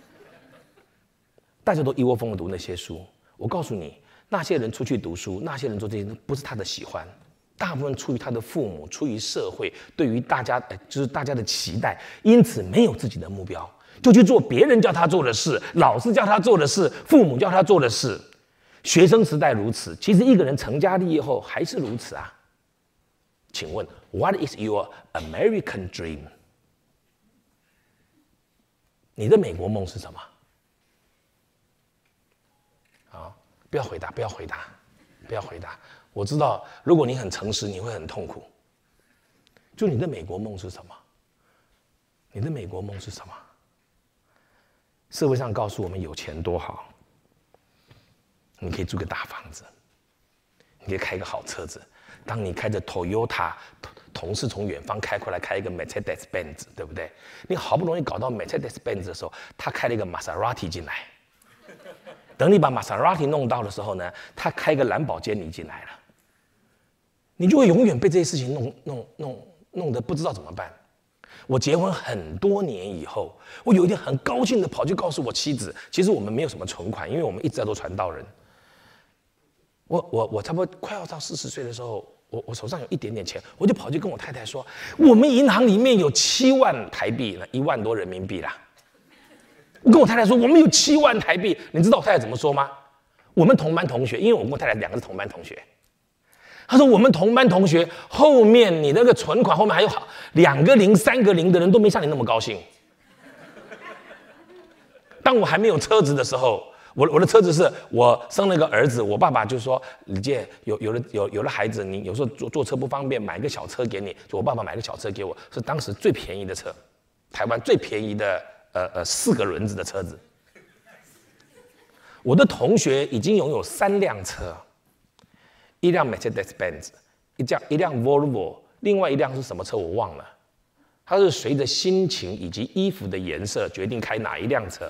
大家都一窝蜂的读那些书。我告诉你，那些人出去读书，那些人做这些不是他的喜欢，大部分出于他的父母，出于社会对于大家就是大家的期待，因此没有自己的目标。就去做别人叫他做的事，老师叫他做的事，父母叫他做的事。学生时代如此，其实一个人成家立业后还是如此啊。请问 ，What is your American dream？ 你的美国梦是什么？啊，不要回答，不要回答，不要回答。我知道，如果你很诚实，你会很痛苦。就你的美国梦是什么？你的美国梦是什么？社会上告诉我们有钱多好，你可以住个大房子，你可以开个好车子。当你开着 Toyota， 同事从远方开过来开一个 Mercedes-Benz， 对不对？你好不容易搞到 Mercedes-Benz 的时候，他开了一个 Maserati 进来。等你把 Maserati 弄到的时候呢，他开一个兰博基尼进来了。你就会永远被这些事情弄弄弄弄得不知道怎么办。我结婚很多年以后，我有一天很高兴的跑去告诉我妻子，其实我们没有什么存款，因为我们一直在做传道人。我我我差不多快要到四十岁的时候，我我手上有一点点钱，我就跑去跟我太太说，我们银行里面有七万台币，一万多人民币啦。我跟我太太说，我们有七万台币，你知道我太太怎么说吗？我们同班同学，因为我跟我太太两个是同班同学。他说：“我们同班同学后面你那个存款后面还有好两个零、三个零的人都没像你那么高兴。当我还没有车子的时候，我我的车子是我生了个儿子，我爸爸就说李健有有了有有了孩子，你有时候坐坐车不方便，买个小车给你，就我爸爸买个小车给我，是当时最便宜的车，台湾最便宜的呃呃四个轮子的车子。我的同学已经拥有三辆车。”一辆 Mercedes-Benz， 一辆一辆 Volvo， 另外一辆是什么车我忘了。它是随着心情以及衣服的颜色决定开哪一辆车。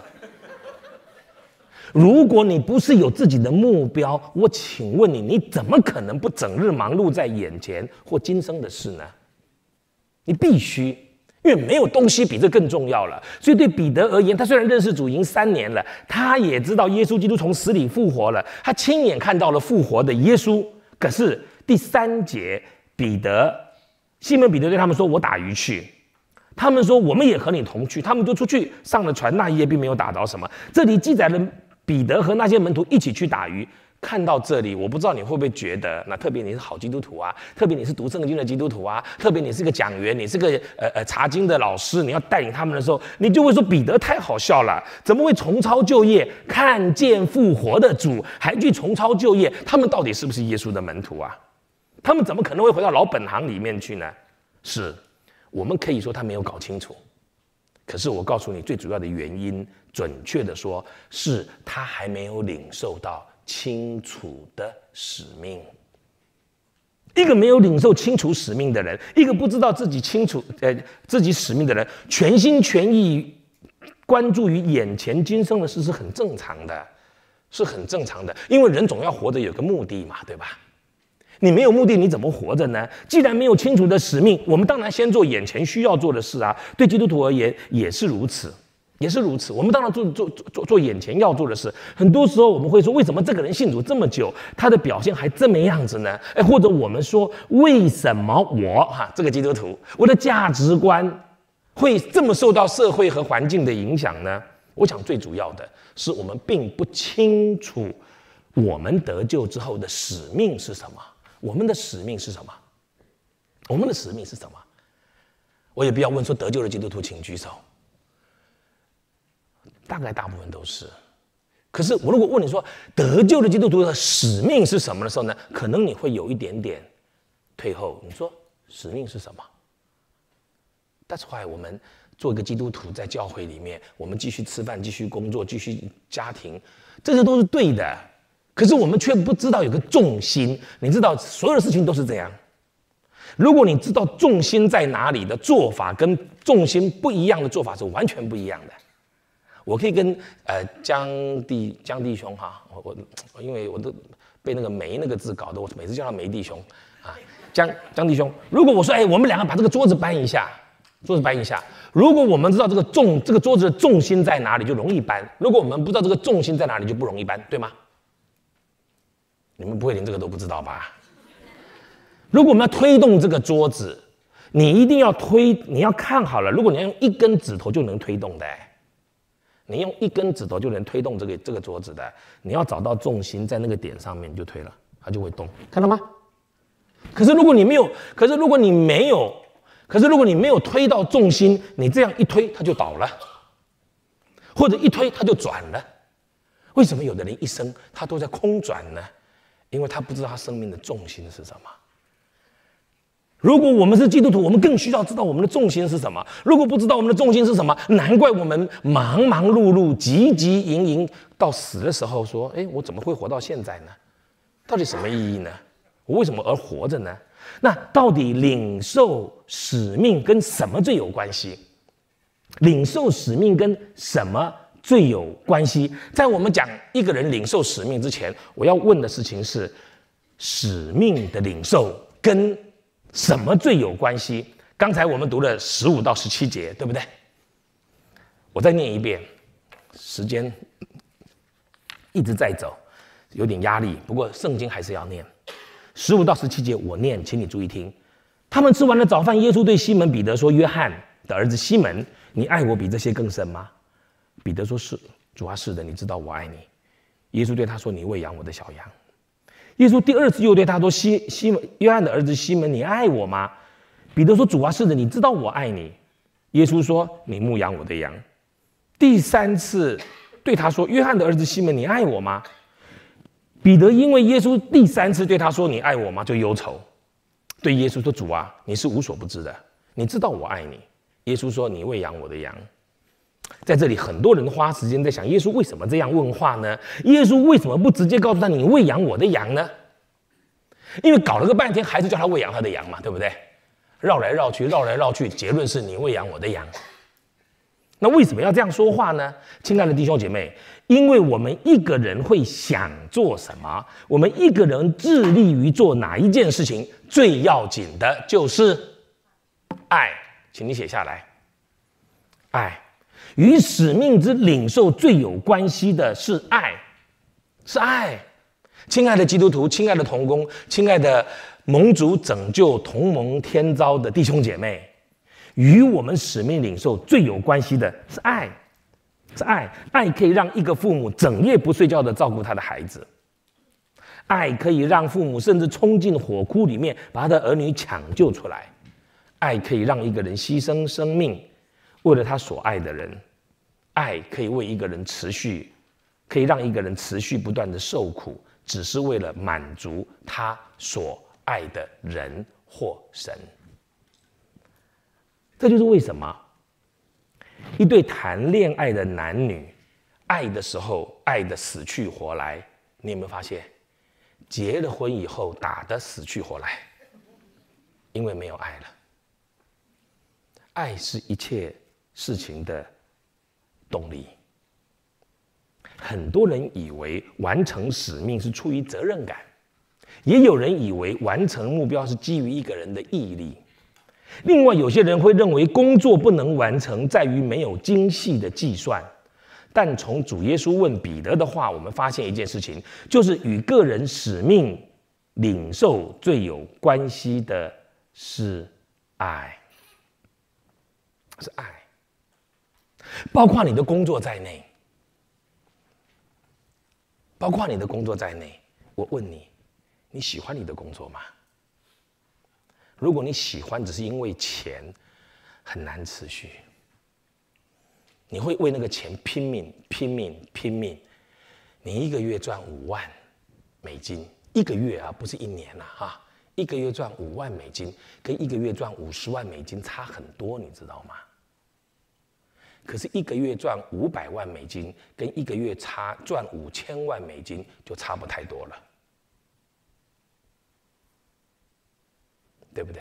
如果你不是有自己的目标，我请问你，你怎么可能不整日忙碌在眼前或今生的事呢？你必须，因为没有东西比这更重要了。所以对彼得而言，他虽然认识主已经三年了，他也知道耶稣基督从死里复活了，他亲眼看到了复活的耶稣。可是第三节，彼得西门彼得对他们说：“我打鱼去。”他们说：“我们也和你同去。”他们就出去上了船，那一夜并没有打着什么。这里记载了彼得和那些门徒一起去打鱼。看到这里，我不知道你会不会觉得，那特别你是好基督徒啊，特别你是读圣经的基督徒啊，特别你是个讲员，你是个呃呃查经的老师，你要带领他们的时候，你就会说彼得太好笑了，怎么会重操旧业，看见复活的主还去重操旧业？他们到底是不是耶稣的门徒啊？他们怎么可能会回到老本行里面去呢？是，我们可以说他没有搞清楚，可是我告诉你，最主要的原因，准确的说，是他还没有领受到清楚的使命。一个没有领受清楚使命的人，一个不知道自己清楚呃自己使命的人，全心全意关注于眼前今生的事是很正常的，是很正常的，因为人总要活着有个目的嘛，对吧？你没有目的，你怎么活着呢？既然没有清楚的使命，我们当然先做眼前需要做的事啊。对基督徒而言也是如此。也是如此，我们当然做做做做眼前要做的事。很多时候我们会说，为什么这个人信主这么久，他的表现还这么样子呢？哎，或者我们说，为什么我哈这个基督徒，我的价值观会这么受到社会和环境的影响呢？我想最主要的是我们并不清楚我们得救之后的使命是什么。我们的使命是什么？我们的使命是什么？我也不要问说得救的基督徒请举手。大概大部分都是，可是我如果问你说得救的基督徒的使命是什么的时候呢，可能你会有一点点退后。你说使命是什么？ That's why 我们做一个基督徒，在教会里面，我们继续吃饭，继续工作，继续家庭，这些都是对的。可是我们却不知道有个重心。你知道，所有的事情都是这样。如果你知道重心在哪里的做法，跟重心不一样的做法是完全不一样的。 我可以跟呃江弟江弟兄哈，我我因为我都被那个梅那个字搞得，我每次叫他梅弟兄啊，江江弟兄。如果我说哎，我们两个把这个桌子搬一下，桌子搬一下。如果我们知道这个重这个桌子的重心在哪里，就容易搬；如果我们不知道这个重心在哪里，就不容易搬，对吗？你们不会连这个都不知道吧？如果我们要推动这个桌子，你一定要推，你要看好了，如果你要用一根指头就能推动的。 你用一根指头就能推动这个这个桌子的，你要找到重心在那个点上面，你就推了，它就会动，看到吗？可是如果你没有，可是如果你没有，可是如果你没有推到重心，你这样一推它就倒了，或者一推它就转了。为什么有的人一生他都在空转呢？因为他不知道他生命的重心是什么。 如果我们是基督徒，我们更需要知道我们的重心是什么。如果不知道我们的重心是什么，难怪我们忙忙碌碌、汲汲营营，到死的时候说：“哎，我怎么会活到现在呢？到底什么意义呢？我为什么而活着呢？”那到底领受使命跟什么最有关系？领受使命跟什么最有关系？在我们讲一个人领受使命之前，我要问的事情是：使命的领受跟 什么最有关系？刚才我们读了十五到十七节，对不对？我再念一遍，时间一直在走，有点压力。不过圣经还是要念。十五到十七节我念，请你注意听。他们吃完了早饭，耶稣对西门彼得说：“约翰的儿子西门，你爱我比这些更深吗？”彼得说：“是，主啊，是的，你知道我爱你。”耶稣对他说：“你喂养我的小羊。” 耶稣第二次又对他说：“西西门，约翰的儿子西门，你爱我吗？”彼得说：“主啊，是的，你知道我爱你。”耶稣说：“你牧养我的羊。”第三次对他说：“约翰的儿子西门，你爱我吗？”彼得因为耶稣第三次对他说：“你爱我吗？”就忧愁，对耶稣说：“主啊，你是无所不知的，你知道我爱你。”耶稣说：“你喂养我的羊。” 在这里，很多人花时间在想，耶稣为什么这样问话呢？耶稣为什么不直接告诉他你喂养我的羊呢？因为搞了个半天，还是叫他喂养他的羊嘛，对不对？绕来绕去，绕来绕去，结论是你喂养我的羊。那为什么要这样说话呢？亲爱的弟兄姐妹，因为我们一个人会想做什么，我们一个人致力于做哪一件事情，最要紧的就是爱，请你写下来，爱。 与使命之领受最有关系的是爱，是爱。亲爱的基督徒，亲爱的同工，亲爱的蒙主拯救同蒙天召的弟兄姐妹，与我们使命领受最有关系的是爱，是爱。爱可以让一个父母整夜不睡觉的照顾他的孩子，爱可以让父母甚至冲进火窟里面把他的儿女抢救出来，爱可以让一个人牺牲生命为了他所爱的人，爱可以为一个人持续，可以让一个人持续不断的受苦，只是为了满足他所爱的人或神。这就是为什么一对谈恋爱的男女，爱的时候爱的死去活来，你有没有发现，结了婚以后打得死去活来？因为没有爱了。爱是一切事情的动力。很多人以为完成使命是出于责任感，也有人以为完成目标是基于一个人的毅力。另外，有些人会认为工作不能完成，在于没有精细的计算。但从主耶稣问彼得的话，我们发现一件事情，就是与个人使命领受最有关系的是爱，是爱，包括你的工作在内，包括你的工作在内。我问你，你喜欢你的工作吗？如果你喜欢，只是因为钱，很难持续。你会为那个钱拼命、拼命、拼命。你一个月赚五万美金，一个月啊，不是一年啊，哈，一个月赚五万美金，跟一个月赚五十万美金差很多，你知道吗？可是一个月赚五百万美金，跟一个月差赚五千万美金就差不太多了。对不对？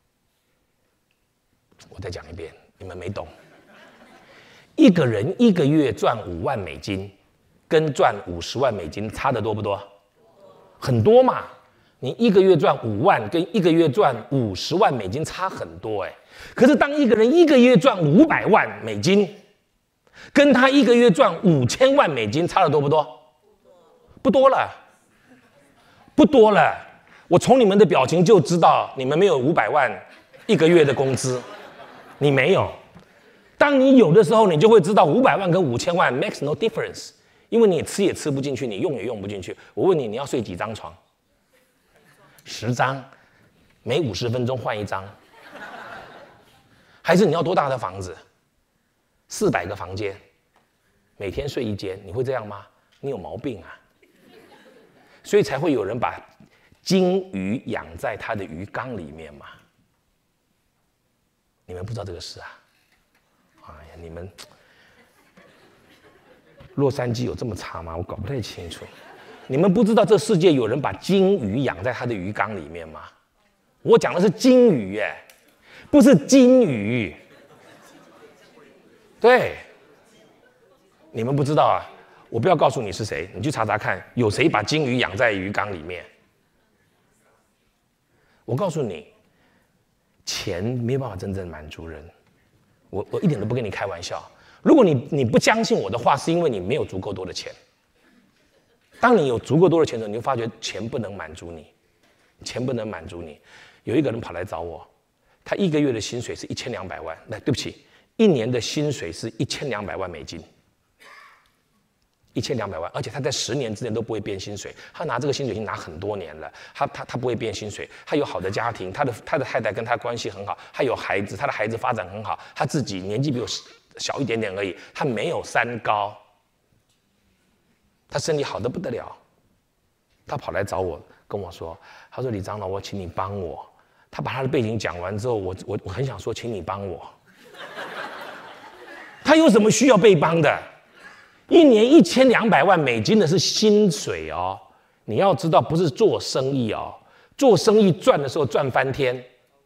我再讲一遍，你们没懂。一个人一个月赚五万美金，跟赚五十万美金差得多不多？很多嘛。你一个月赚五万，跟一个月赚五十万美金差很多哎。可是当一个人一个月赚五百万美金，跟他一个月赚五千万美金差得多不多？不多了，不多了。我从你们的表情就知道，你们没有五百万一个月的工资，你没有。当你有的时候，你就会知道五百万跟五千万 makes no difference， 因为你吃也吃不进去，你用也用不进去。我问你，你要睡几张床？十张，每五十分钟换一张，还是你要多大的房子？四百个房间，每天睡一间，你会这样吗？你有毛病啊！所以才会有人把金鱼养在他的鱼缸里面嘛？你们不知道这个事啊？哎呀，你们洛杉矶有这么差吗？我搞不太清楚。你们不知道这世界有人把金鱼养在他的鱼缸里面吗？我讲的是金鱼耶，不是金鱼。对，你们不知道啊？我不要告诉你是谁，你去查查看，有谁把金鱼养在鱼缸里面？我告诉你，钱没有办法真正满足人。我我一点都不跟你开玩笑。如果你你不相信我的话，是因为你没有足够多的钱。当你有足够多的钱的时候，你就发觉钱不能满足你，钱不能满足你。有一个人跑来找我，他一个月的薪水是一千两百万，那对不起，一年的薪水是一千两百万美金。一千两百万，而且他在十年之内都不会变薪水。他拿这个薪水已经拿很多年了，他他他不会变薪水。他有好的家庭，他的他的太太跟他关系很好，他有孩子，他的孩子发展很好。他自己年纪比我小一点点而已，他没有三高，他身体好得不得了。他跑来找我，跟我说：“他说李长老，我请你帮我。”他把他的背景讲完之后，我我我很想说，请你帮我。他有什么需要被帮的？一年一千两百万美金的是薪水哦，你要知道，不是做生意哦。做生意赚的时候赚翻天，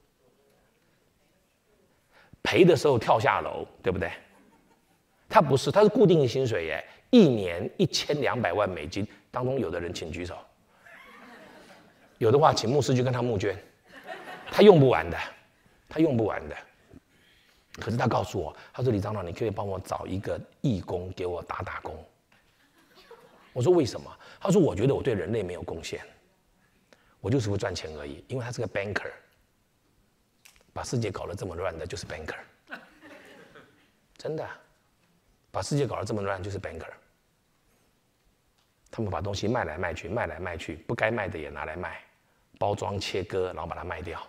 赔的时候跳下楼，对不对？他不是，他是固定的薪水耶，一年一千两百万美金。当中有的人请举手，有的话请牧师去跟他募捐，他用不完的，他用不完的。可是他告诉我，他说：“李长老，你可以帮我找一个义工给我打打工。”我说：“为什么？”他说：“我觉得我对人类没有贡献， 我就是会赚钱而已，因为他是个 banker， 把世界搞得这么乱的就是 banker， 真的，把世界搞得这么乱就是 banker。他们把东西卖来卖去，卖来卖去，不该卖的也拿来卖，包装切割，然后把它卖掉。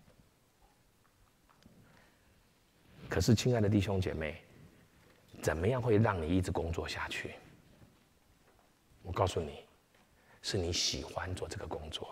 可是，亲爱的弟兄姐妹，怎么样会让你一直工作下去？我告诉你，是你喜欢做这个工作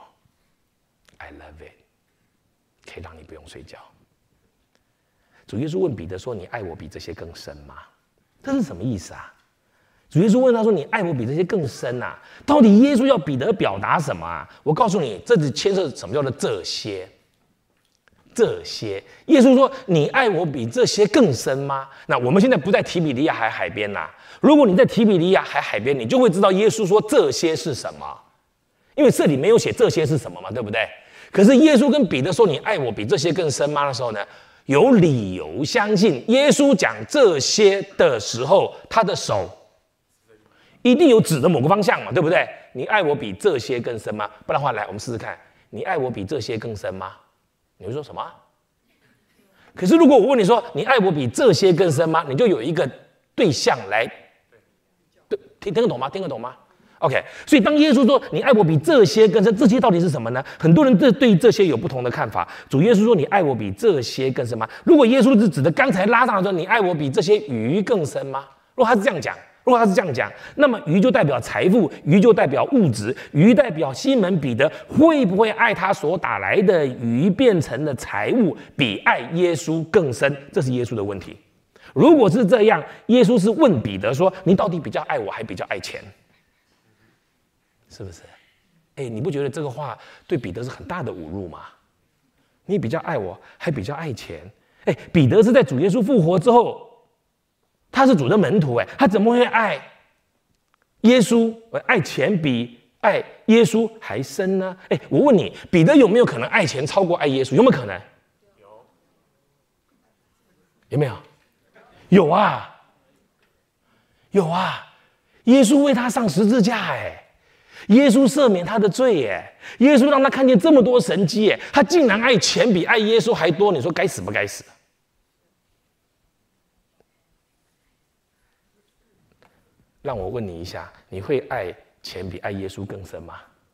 ，I love it， 可以让你不用睡觉。主耶稣问彼得说：“你爱我比这些更深吗？”这是什么意思啊？主耶稣问他说：“你爱我比这些更深啊？”到底耶稣要彼得表达什么啊？我告诉你，这只牵涉什么叫做这些。这些，耶稣说：“你爱我比这些更深吗？”那我们现在不在提比利亚海海边啦。如果你在提比利亚海海边，你就会知道耶稣说这些是什么，因为这里没有写这些是什么嘛，对不对？可是耶稣跟彼得说：“你爱我比这些更深吗？”的时候呢，有理由相信耶稣讲这些的时候，他的手一定有指的某个方向嘛，对不对？你爱我比这些更深吗？不然的话，来，我们试试看，你爱我比这些更深吗？你会说什么？可是如果我问你说你爱我比这些更深吗？你就有一个对象来，对，听听得懂吗？听得懂吗 ？OK， 所以当耶稣说你爱我比这些更深，这些到底是什么呢？很多人对对这些有不同的看法。主耶稣说你爱我比这些更深吗？如果耶稣是指的刚才拉上来说你爱我比这些鱼更深吗？如果他是这样讲。如果他是这样讲，那么鱼就代表财富，鱼就代表物质，鱼代表西门彼得会不会爱他所打来的鱼变成的财物比爱耶稣更深？这是耶稣的问题。如果是这样，耶稣是问彼得说：“你到底比较爱我，还比较爱钱？”是不是？哎，你不觉得这个话对彼得是很大的侮辱吗？你比较爱我，还比较爱钱？哎，彼得是在主耶稣复活之后。他是主的门徒，哎，他怎么会爱耶稣？爱钱比爱耶稣还深呢？哎，我问你，彼得有没有可能爱钱超过爱耶稣？有没有可能？有，有没有？有啊，有啊！耶稣为他上十字架，哎，耶稣赦免他的罪，哎，耶稣让他看见这么多神迹，哎，他竟然爱钱比爱耶稣还多，你说该死不该死？让我问你一下，你会爱钱比爱耶稣更深吗？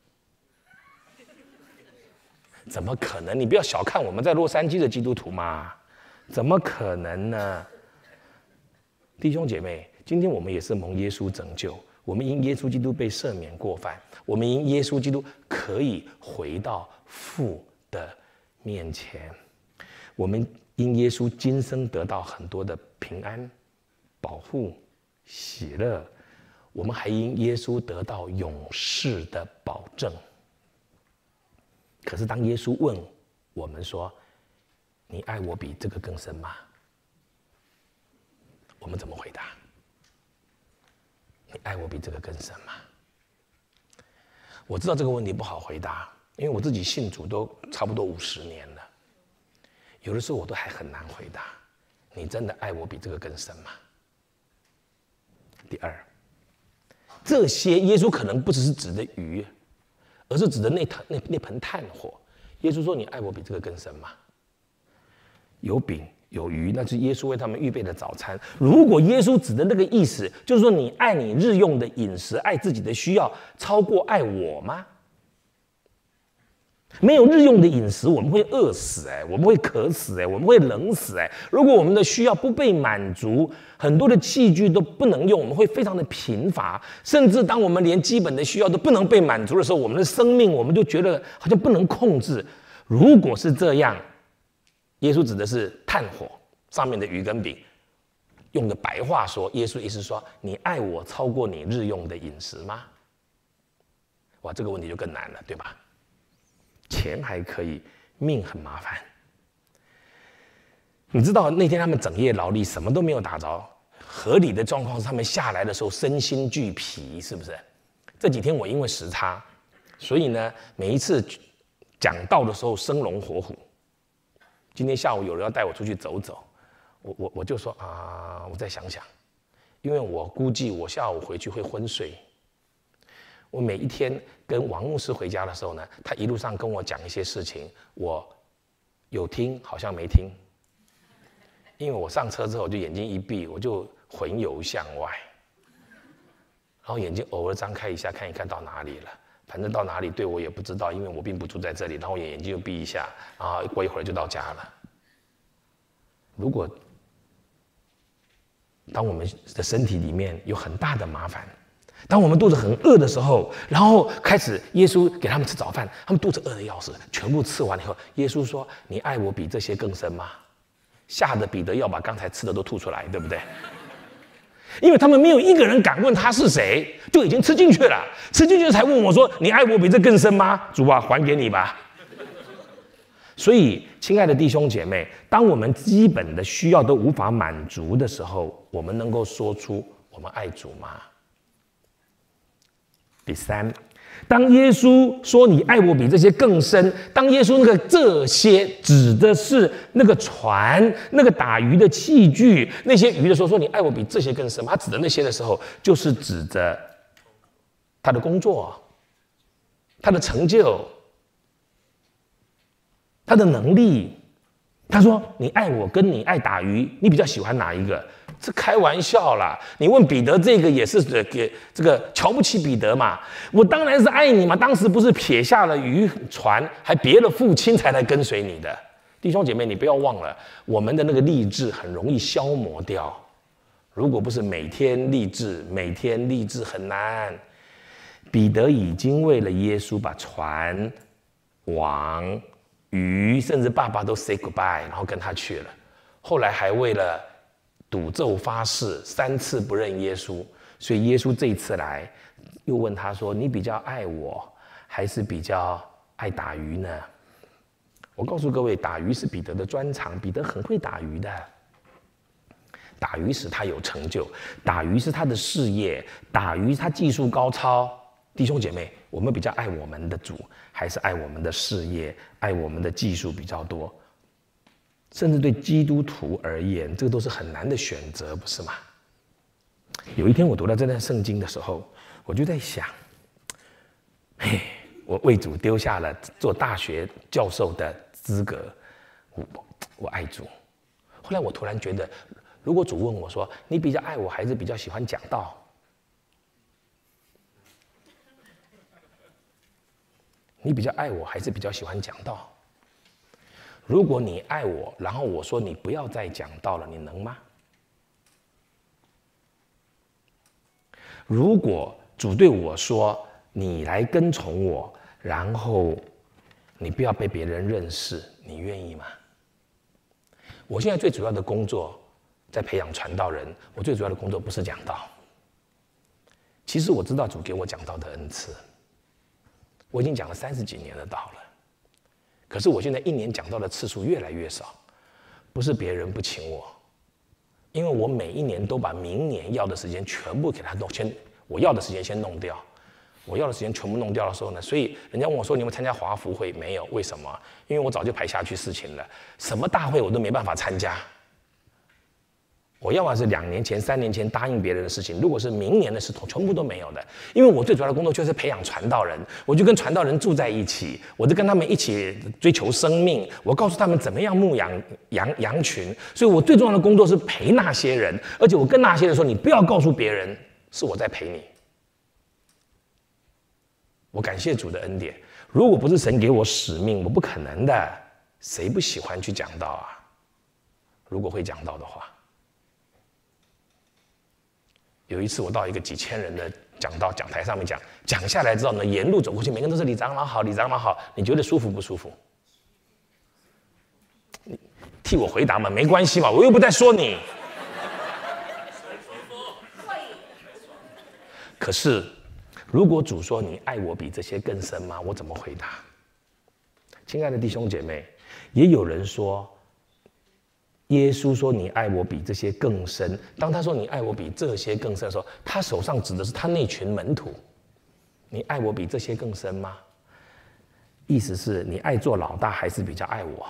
怎么可能？你不要小看我们在洛杉矶的基督徒嘛，怎么可能呢？弟兄姐妹，今天我们也是蒙耶稣拯救，我们因耶稣基督被赦免过犯，我们因耶稣基督可以回到父的面前，我们因耶稣今生得到很多的平安、保护、喜乐。我们还因耶稣得到永世的保证。可是当耶稣问我们说：“你爱我比这个更深吗？”我们怎么回答？你爱我比这个更深吗？我知道这个问题不好回答，因为我自己信主都差不多五十年了，有的时候我都还很难回答。你真的爱我比这个更深吗？第二。这些耶稣可能不只是指的鱼，而是指的那那那盆炭火。耶稣说：“你爱我比这个更深吗？”有饼有鱼，那是耶稣为他们预备的早餐。如果耶稣指的那个意思，就是说你爱你日用的饮食，爱自己的需要，超过爱我吗？没有日用的饮食，我们会饿死，哎，我们会渴死，哎，我们会冷死，哎。如果我们的需要不被满足，很多的器具都不能用，我们会非常的贫乏。甚至当我们连基本的需要都不能被满足的时候，我们的生命我们就觉得好像不能控制。如果是这样，耶稣指的是炭火上面的鱼跟饼。用个白话说，耶稣意思说：“你爱我超过你日用的饮食吗？”哇，这个问题就更难了，对吧？钱还可以，命很麻烦。你知道那天他们整夜劳力，什么都没有打着，合理的状况是他们下来的时候身心俱疲，是不是？这几天我因为时差，所以呢，每一次讲道的时候生龙活虎。今天下午有人要带我出去走走，我我我就说啊，我再想想，因为我估计我下午回去会昏睡。 我每一天跟王牧师回家的时候呢，他一路上跟我讲一些事情，我有听，好像没听。因为我上车之后，我就眼睛一闭，我就魂游向外，然后眼睛偶尔张开一下，看一看到哪里了。反正到哪里对我也不知道，因为我并不住在这里。然后眼睛又闭一下，然后过一会儿就到家了。如果当我们的身体里面有很大的麻烦，当我们肚子很饿的时候，然后开始耶稣给他们吃早饭，他们肚子饿得要死，全部吃完以后，耶稣说：“你爱我比这些更深吗？”吓得彼得要把刚才吃的都吐出来，对不对？因为他们没有一个人敢问他是谁，就已经吃进去了。吃进去才问我说：“你爱我比这更深吗？”主啊，还给你吧。所以，亲爱的弟兄姐妹，当我们基本的需要都无法满足的时候，我们能够说出我们爱主吗？第三，当耶稣说你爱我比这些更深，当耶稣那个这些指的是那个船、那个打鱼的器具、那些鱼的时候，说你爱我比这些更深吗？他指的那些的时候，就是指着他的工作、他的成就、他的能力。他说你爱我跟你爱打鱼，你比较喜欢哪一个？这开玩笑啦！你问彼得这个也是给这个瞧不起彼得嘛？我当然是爱你嘛！当时不是撇下了渔船，还别了父亲才来跟随你的。弟兄姐妹，你不要忘了，我们的那个励志很容易消磨掉。如果不是每天励志，每天励志很难。彼得已经为了耶稣把船、网、鱼，甚至爸爸都 say goodbye， 然后跟他去了。后来还为了赌咒发誓，三次不认耶稣，所以耶稣这一次来，又问他说：“你比较爱我，还是比较爱打鱼呢？”我告诉各位，打鱼是彼得的专长，彼得很会打鱼的。打鱼使他有成就，打鱼是他的事业，打鱼他技术高超。弟兄姐妹，我们比较爱我们的主，还是爱我们的事业，爱我们的技术比较多？甚至对基督徒而言，这个都是很难的选择，不是吗？有一天我读到这段圣经的时候，我就在想，嘿，我为主丢下了做大学教授的资格，我我爱主。后来我突然觉得，如果主问我说：“你比较爱我，还是比较喜欢讲道？”你比较爱我，还是比较喜欢讲道？如果你爱我，然后我说你不要再讲道了，你能吗？如果主对我说你来跟从我，然后你不要被别人认识，你愿意吗？我现在最主要的工作在培养传道人，我最主要的工作不是讲道。其实我知道主给我讲道的恩赐，我已经讲了三十几年的道了。可是我现在一年讲道的次数越来越少，不是别人不请我，因为我每一年都把明年要的时间全部给他弄，先我要的时间先弄掉，我要的时间全部弄掉的时候呢，所以人家问我说：“你有没有参加华福会？”没有，为什么？因为我早就排下去事情了，什么大会我都没办法参加。我要么是两年前、三年前答应别人的事情，如果是明年的事，全部都没有的。因为我最主要的工作就是培养传道人，我就跟传道人住在一起，我就跟他们一起追求生命，我告诉他们怎么样牧养羊羊群。所以我最重要的工作是陪那些人，而且我跟那些人说：“你不要告诉别人，是我在陪你。”我感谢主的恩典，如果不是神给我使命，我不可能的。谁不喜欢去讲道啊？如果会讲道的话。有一次我到一个几千人的讲道讲台上面讲，讲下来之后呢，沿路走过去，每个人都是李长老好，李长老好，你觉得舒服不舒服？你替我回答嘛，没关系嘛，我又不在说你。可是，如果主说你爱我比这些更深吗？我怎么回答？亲爱的弟兄姐妹，也有人说，耶稣说你爱我比这些更深。当他说你爱我比这些更深的时候，他手上指的是他那群门徒。你爱我比这些更深吗？意思是你爱做老大还是比较爱我？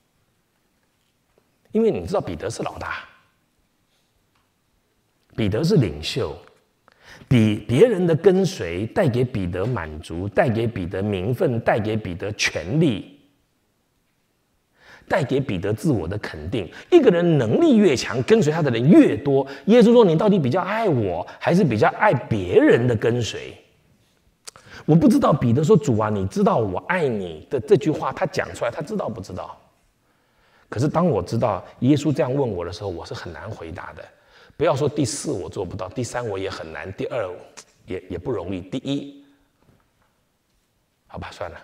因为你知道彼得是老大，彼得是领袖， 比别人的跟随带给彼得满足，带给彼得名分，带给彼得权利，带给彼得自我的肯定。一个人能力越强，跟随他的人越多。耶稣说：“你到底比较爱我，还是比较爱别人的跟随？”我不知道彼得说：“主啊，你知道我爱你的这句话，他讲出来，他知道不知道？”可是当我知道耶稣这样问我的时候，我是很难回答的。不要说第四我做不到，第三我也很难，第二也也不容易，第一，好吧，算了。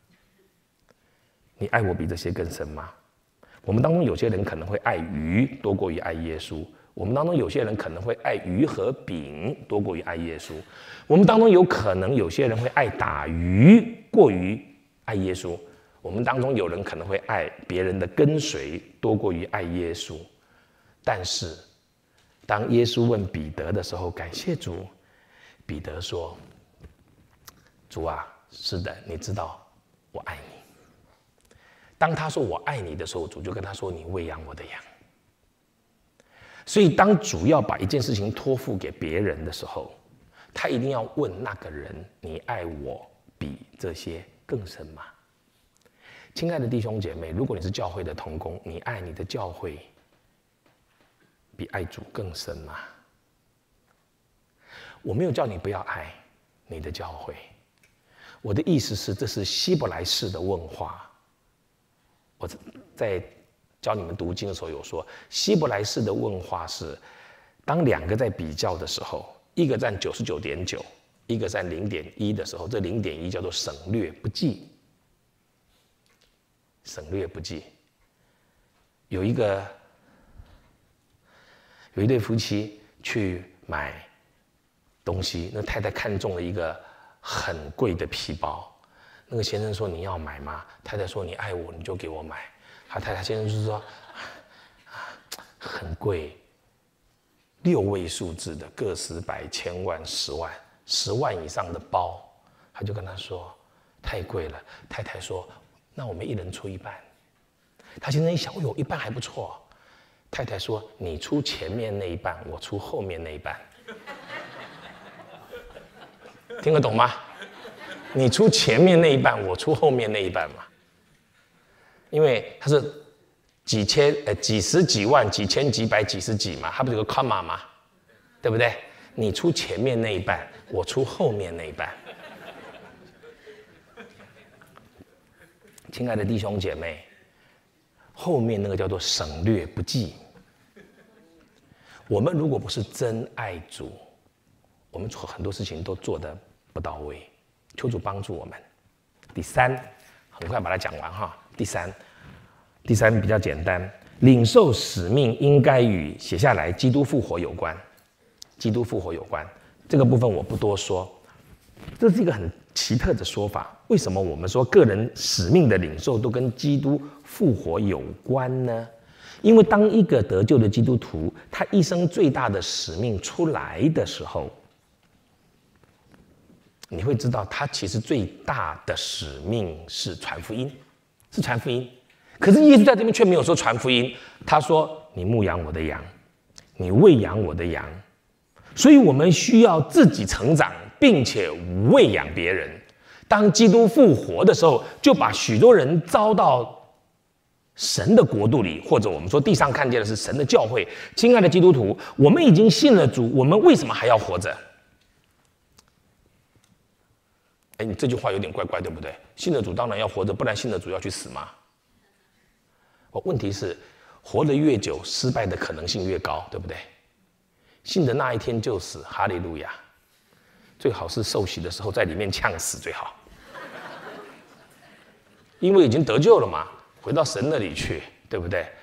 你爱我比这些更深吗？我们当中有些人可能会爱鱼多过于爱耶稣。我们当中有些人可能会爱鱼和饼多过于爱耶稣，我们当中有可能有些人会爱打鱼过于爱耶稣，我们当中有人可能会爱别人的跟随多过于爱耶稣。但是当耶稣问彼得的时候，感谢主，彼得说：“主啊，是的，你知道我爱你。”当他说我爱你的时候，主就跟他说：“你喂养我的羊。”所以，当主要把一件事情托付给别人的时候，他一定要问那个人：“你爱我比这些更深吗？”亲爱的弟兄姐妹，如果你是教会的同工，你爱你的教会比爱主更深吗？我没有叫你不要爱你的教会，我的意思是，这是希伯来式的问话。我在教你们读经的时候有说，希伯来式的问话是，当两个在比较的时候，一个占 九十九点九， 一个占 零点一 的时候，这 零点一 叫做省略不计。省略不计。有一个有一对夫妻去买东西，那太太看中了一个很贵的皮包，那个先生说：“你要买吗？”太太说：“你爱我，你就给我买。”他太太先生就是说，很贵，六位数字的，个十百千万十万，十万以上的包，他就跟他说太贵了。太太说：“那我们一人出一半。”他先生一想，有一半还不错。太太说：“你出前面那一半，我出后面那一半。”听得懂吗？你出前面那一半，我出后面那一半嘛。因为它是几千、呃几十几万、几千几百、几十几嘛，它不是有个 comma 吗？对不对？你出前面那一半，我出后面那一半。亲爱的弟兄姐妹，后面那个叫做省略不计。我们如果不是真爱主，我们很多事情都做得不到位，求主帮助我们。第三，很快把它讲完哈。第三，第三比较简单，领受使命应该与写下来基督复活有关。基督复活有关，这个部分我不多说。这是一个很奇特的说法。为什么我们说个人使命的领受都跟基督复活有关呢？因为当一个得救的基督徒，他一生最大的使命出来的时候，你会知道他其实最大的使命是传福音，是传福音。可是耶稣在这边却没有说传福音，他说：“你牧养我的羊，你喂养我的羊。”所以我们需要自己成长，并且喂养别人。当基督复活的时候，就把许多人招到神的国度里，或者我们说地上看见的是神的教会。亲爱的基督徒，我们已经信了主，我们为什么还要活着？哎，你这句话有点怪怪，对不对？信了主当然要活着，不然信了主要去死吗？哦，问题是活得越久，失败的可能性越高，对不对？信的那一天就死，哈利路亚！最好是受洗的时候在里面呛死最好，因为已经得救了嘛，回到神那里去，对不对？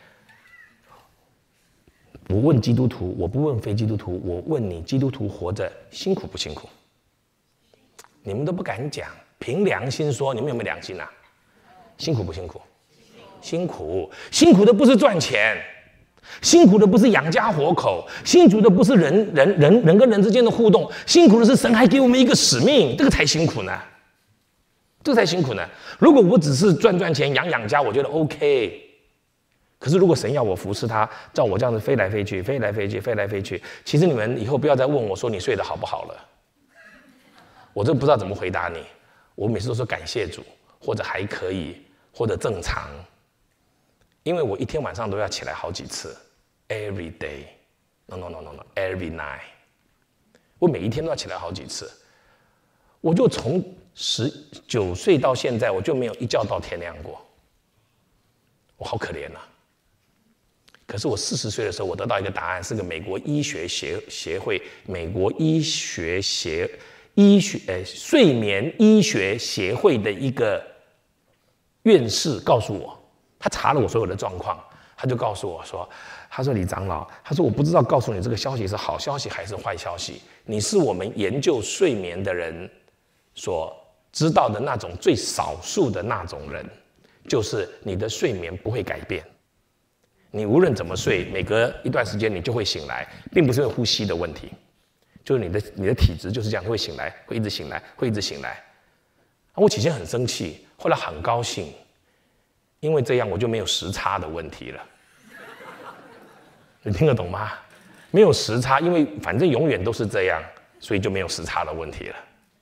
我问基督徒，我不问非基督徒，我问你，基督徒活着辛苦不辛苦？你们都不敢讲，凭良心说，你们有没有良心啊？辛苦不辛苦？辛苦，辛苦的不是赚钱，辛苦的不是养家活口，辛苦的不是人人人人跟人之间的互动，辛苦的是神还给我们一个使命，这个才辛苦呢，这个才辛苦呢。如果我只是赚赚钱养养家，我觉得 OK， 可是如果神要我服侍他，照我这样子飞来飞去，飞来飞去，飞来飞去，其实你们以后不要再问我说你睡得好不好了，我真不知道怎么回答你。我每次都说感谢主，或者还可以，或者正常，因为我一天晚上都要起来好几次 ，every day，no no no no no，every night， 我每一天都要起来好几次。我就从十九岁到现在，我就没有一觉到天亮过，我好可怜啊。可是我四十岁的时候，我得到一个答案，是个美国医学协协会，美国医学协医学呃睡眠医学协会的一个院士告诉我，他查了我所有的状况，他就告诉我说，他说李长老，他说我不知道告诉你这个消息是好消息还是坏消息，你是我们研究睡眠的人所知道的那种最少数的那种人，就是你的睡眠不会改变。你无论怎么睡，每隔一段时间你就会醒来，并不是因为呼吸的问题，就是你的你的体质就是这样，会醒来，会一直醒来，会一直醒来。我起先很生气，后来很高兴，因为这样我就没有时差的问题了。你听得懂吗？没有时差，因为反正永远都是这样，所以就没有时差的问题了。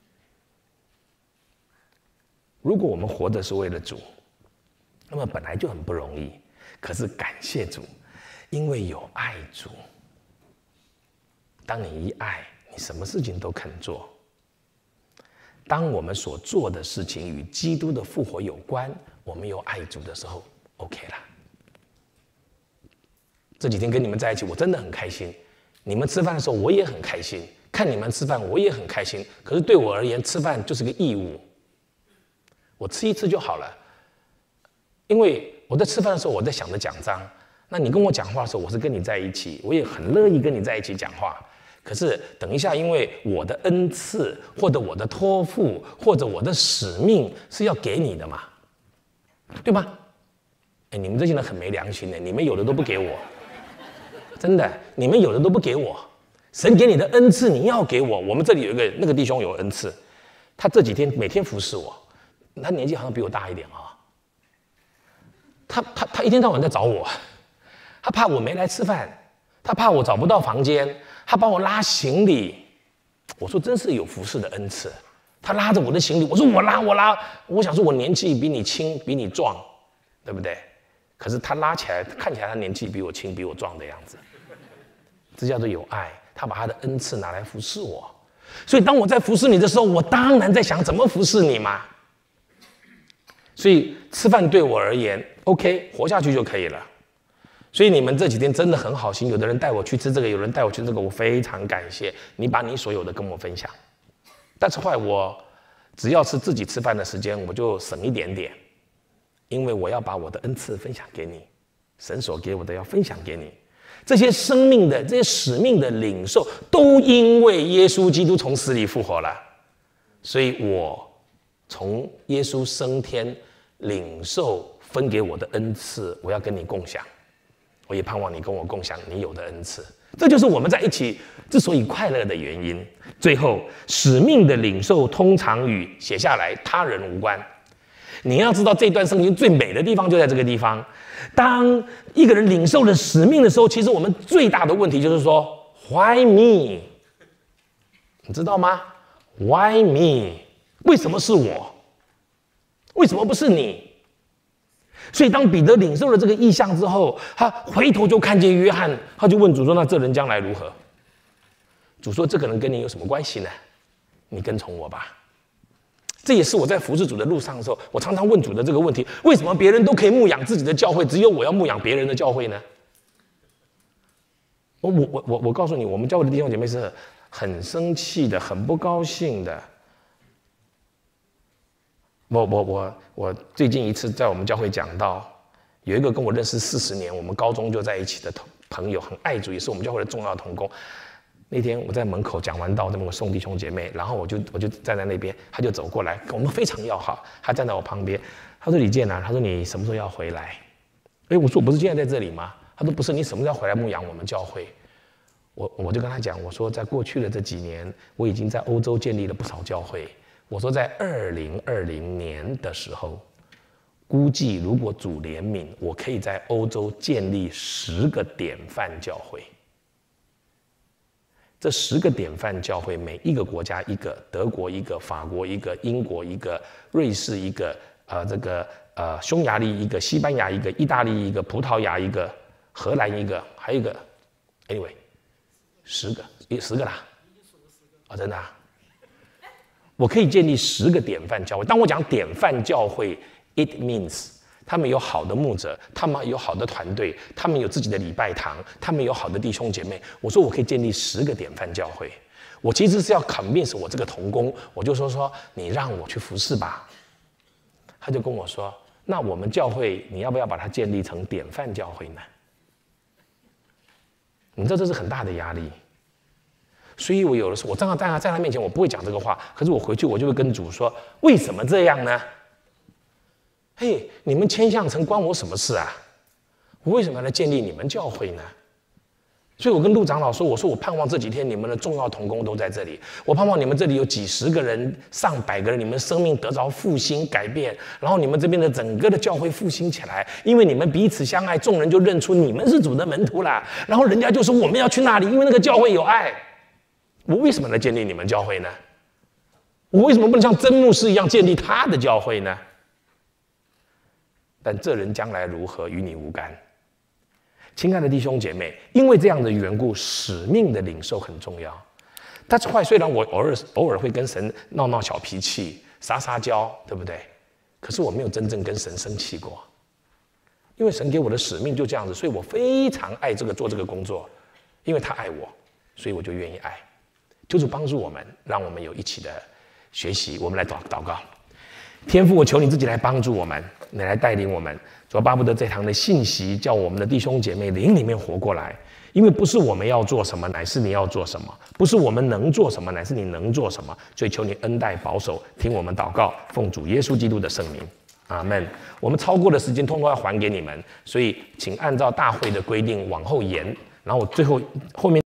如果我们活的是为了主，那么本来就很不容易。可是感谢主，因为有爱主。当你一爱，你什么事情都肯做。当我们所做的事情与基督的复活有关，我们有爱主的时候 ，OK 啦。这几天跟你们在一起，我真的很开心。你们吃饭的时候，我也很开心；看你们吃饭，我也很开心。可是对我而言，吃饭就是个义务，我吃一次就好了。因为我在吃饭的时候，我在想着讲章。那你跟我讲话的时候，我是跟你在一起，我也很乐意跟你在一起讲话。可是等一下，因为我的恩赐，或者我的托付，或者我的使命是要给你的嘛，对吗？哎，你们这些人很没良心的，你们有的都不给我，真的，你们有的都不给我。神给你的恩赐，你要给我。我们这里有一个那个弟兄有恩赐，他这几天每天服侍我，他年纪好像比我大一点啊。他他他一天到晚在找我，他怕我没来吃饭，他怕我找不到房间，他帮我拉行李。我说真是有服侍的恩赐。他拉着我的行李，我说我拉我拉。我想说我年纪比你轻，比你壮，对不对？可是他拉起来，看起来他年纪比我轻，比我壮的样子。这叫做有爱。他把他的恩赐拿来服侍我。所以当我在服侍你的时候，我当然在想怎么服侍你嘛。所以吃饭对我而言 ，OK， 活下去就可以了。所以你们这几天真的很好心，有的人带我去吃这个，有人带我去这个，我非常感谢你把你所有的跟我分享。但是后来我只要是自己吃饭的时间，我就省一点点，因为我要把我的恩赐分享给你，神所给我的要分享给你。这些生命的、这些使命的领受，都因为耶稣基督从死里复活了，所以我从耶稣升天领受分给我的恩赐，我要跟你共享。我也盼望你跟我共享你有的恩赐，这就是我们在一起之所以快乐的原因。最后，使命的领受通常与写下来他人无关。你要知道，这段圣经最美的地方就在这个地方。当一个人领受了使命的时候，其实我们最大的问题就是说 ，Why me？ 你知道吗 ？Why me？ 为什么是我？为什么不是你？所以当彼得领受了这个意象之后，他回头就看见约翰，他就问主说：“那这人将来如何？”主说：“这个人跟你有什么关系呢？你跟从我吧。”这也是我在服侍主的路上的时候，我常常问主的这个问题：为什么别人都可以牧养自己的教会，只有我要牧养别人的教会呢？我我我我我告诉你，我们教会的弟兄姐妹是很生气的，很不高兴的。我我我我最近一次在我们教会讲到，有一个跟我认识四十年，我们高中就在一起的朋友，很爱主，也是我们教会的重要同工。那天我在门口讲完道，那么我送弟兄姐妹，然后我就我就站在那边，他就走过来，跟我们非常要好。他站在我旁边，他说：“李建南，他说你什么时候要回来？”哎，我说：“我不是现在在这里吗？”他说：“不是，你什么时候要回来牧养我们教会？”我我就跟他讲，我说在过去的这几年，我已经在欧洲建立了不少教会。我说在二零二零年的时候， 估计如果主怜悯，我可以在欧洲建立十个典范教会。这十个典范教会，每一个国家一个，德国一个，法国一个，英国一个，瑞士一个，呃，这个呃，匈牙利一个，西班牙一个，意大利一个，葡萄牙一个，荷兰一个，还有一个 ，anyway， 十个，十个啦，啊、哦，真的、啊，我可以建立十个典范教会。当我讲典范教会 ，it means 他们有好的牧者，他们有好的团队，他们有自己的礼拜堂，他们有好的弟兄姐妹。我说我可以建立十个典范教会。我其实是要 convince 我这个同工，我就说说你让我去服侍吧。他就跟我说，那我们教会你要不要把它建立成典范教会呢？你知道这是很大的压力。所以我有的时候我站在在他面前，我不会讲这个话，可是我回去我就会跟主说，为什么这样呢？嘿，你们迁向城关我什么事啊？我为什么要来建立你们教会呢？所以我跟陆长老说，我说我盼望这几天你们的重要同工都在这里，我盼望你们这里有几十个人、上百个人，你们生命得着复兴改变，然后你们这边的整个的教会复兴起来，因为你们彼此相爱，众人就认出你们是主的门徒啦。然后人家就说我们要去那里，因为那个教会有爱。我为什么来建立你们教会呢？我为什么不能像真牧师一样建立他的教会呢？但这人将来如何与你无干。亲爱的弟兄姐妹，因为这样的缘故，使命的领受很重要。但是坏，虽然我偶尔偶尔会跟神闹闹小脾气、撒撒娇，对不对？可是我没有真正跟神生气过，因为神给我的使命就这样子，所以我非常爱这个做这个工作，因为他爱我，所以我就愿意爱。求主帮助我们，让我们有一起的学习。我们来祷祷告。天父，我求你自己来帮助我们，你来带领我们。主，巴不得这堂的信息叫我们的弟兄姐妹灵里面活过来，因为不是我们要做什么，乃是你要做什么；不是我们能做什么，乃是你能做什么。所以求你恩待保守，听我们祷告，奉主耶稣基督的圣名，阿们。我们超过的时间通通要还给你们，所以请按照大会的规定往后延，然后最后后面。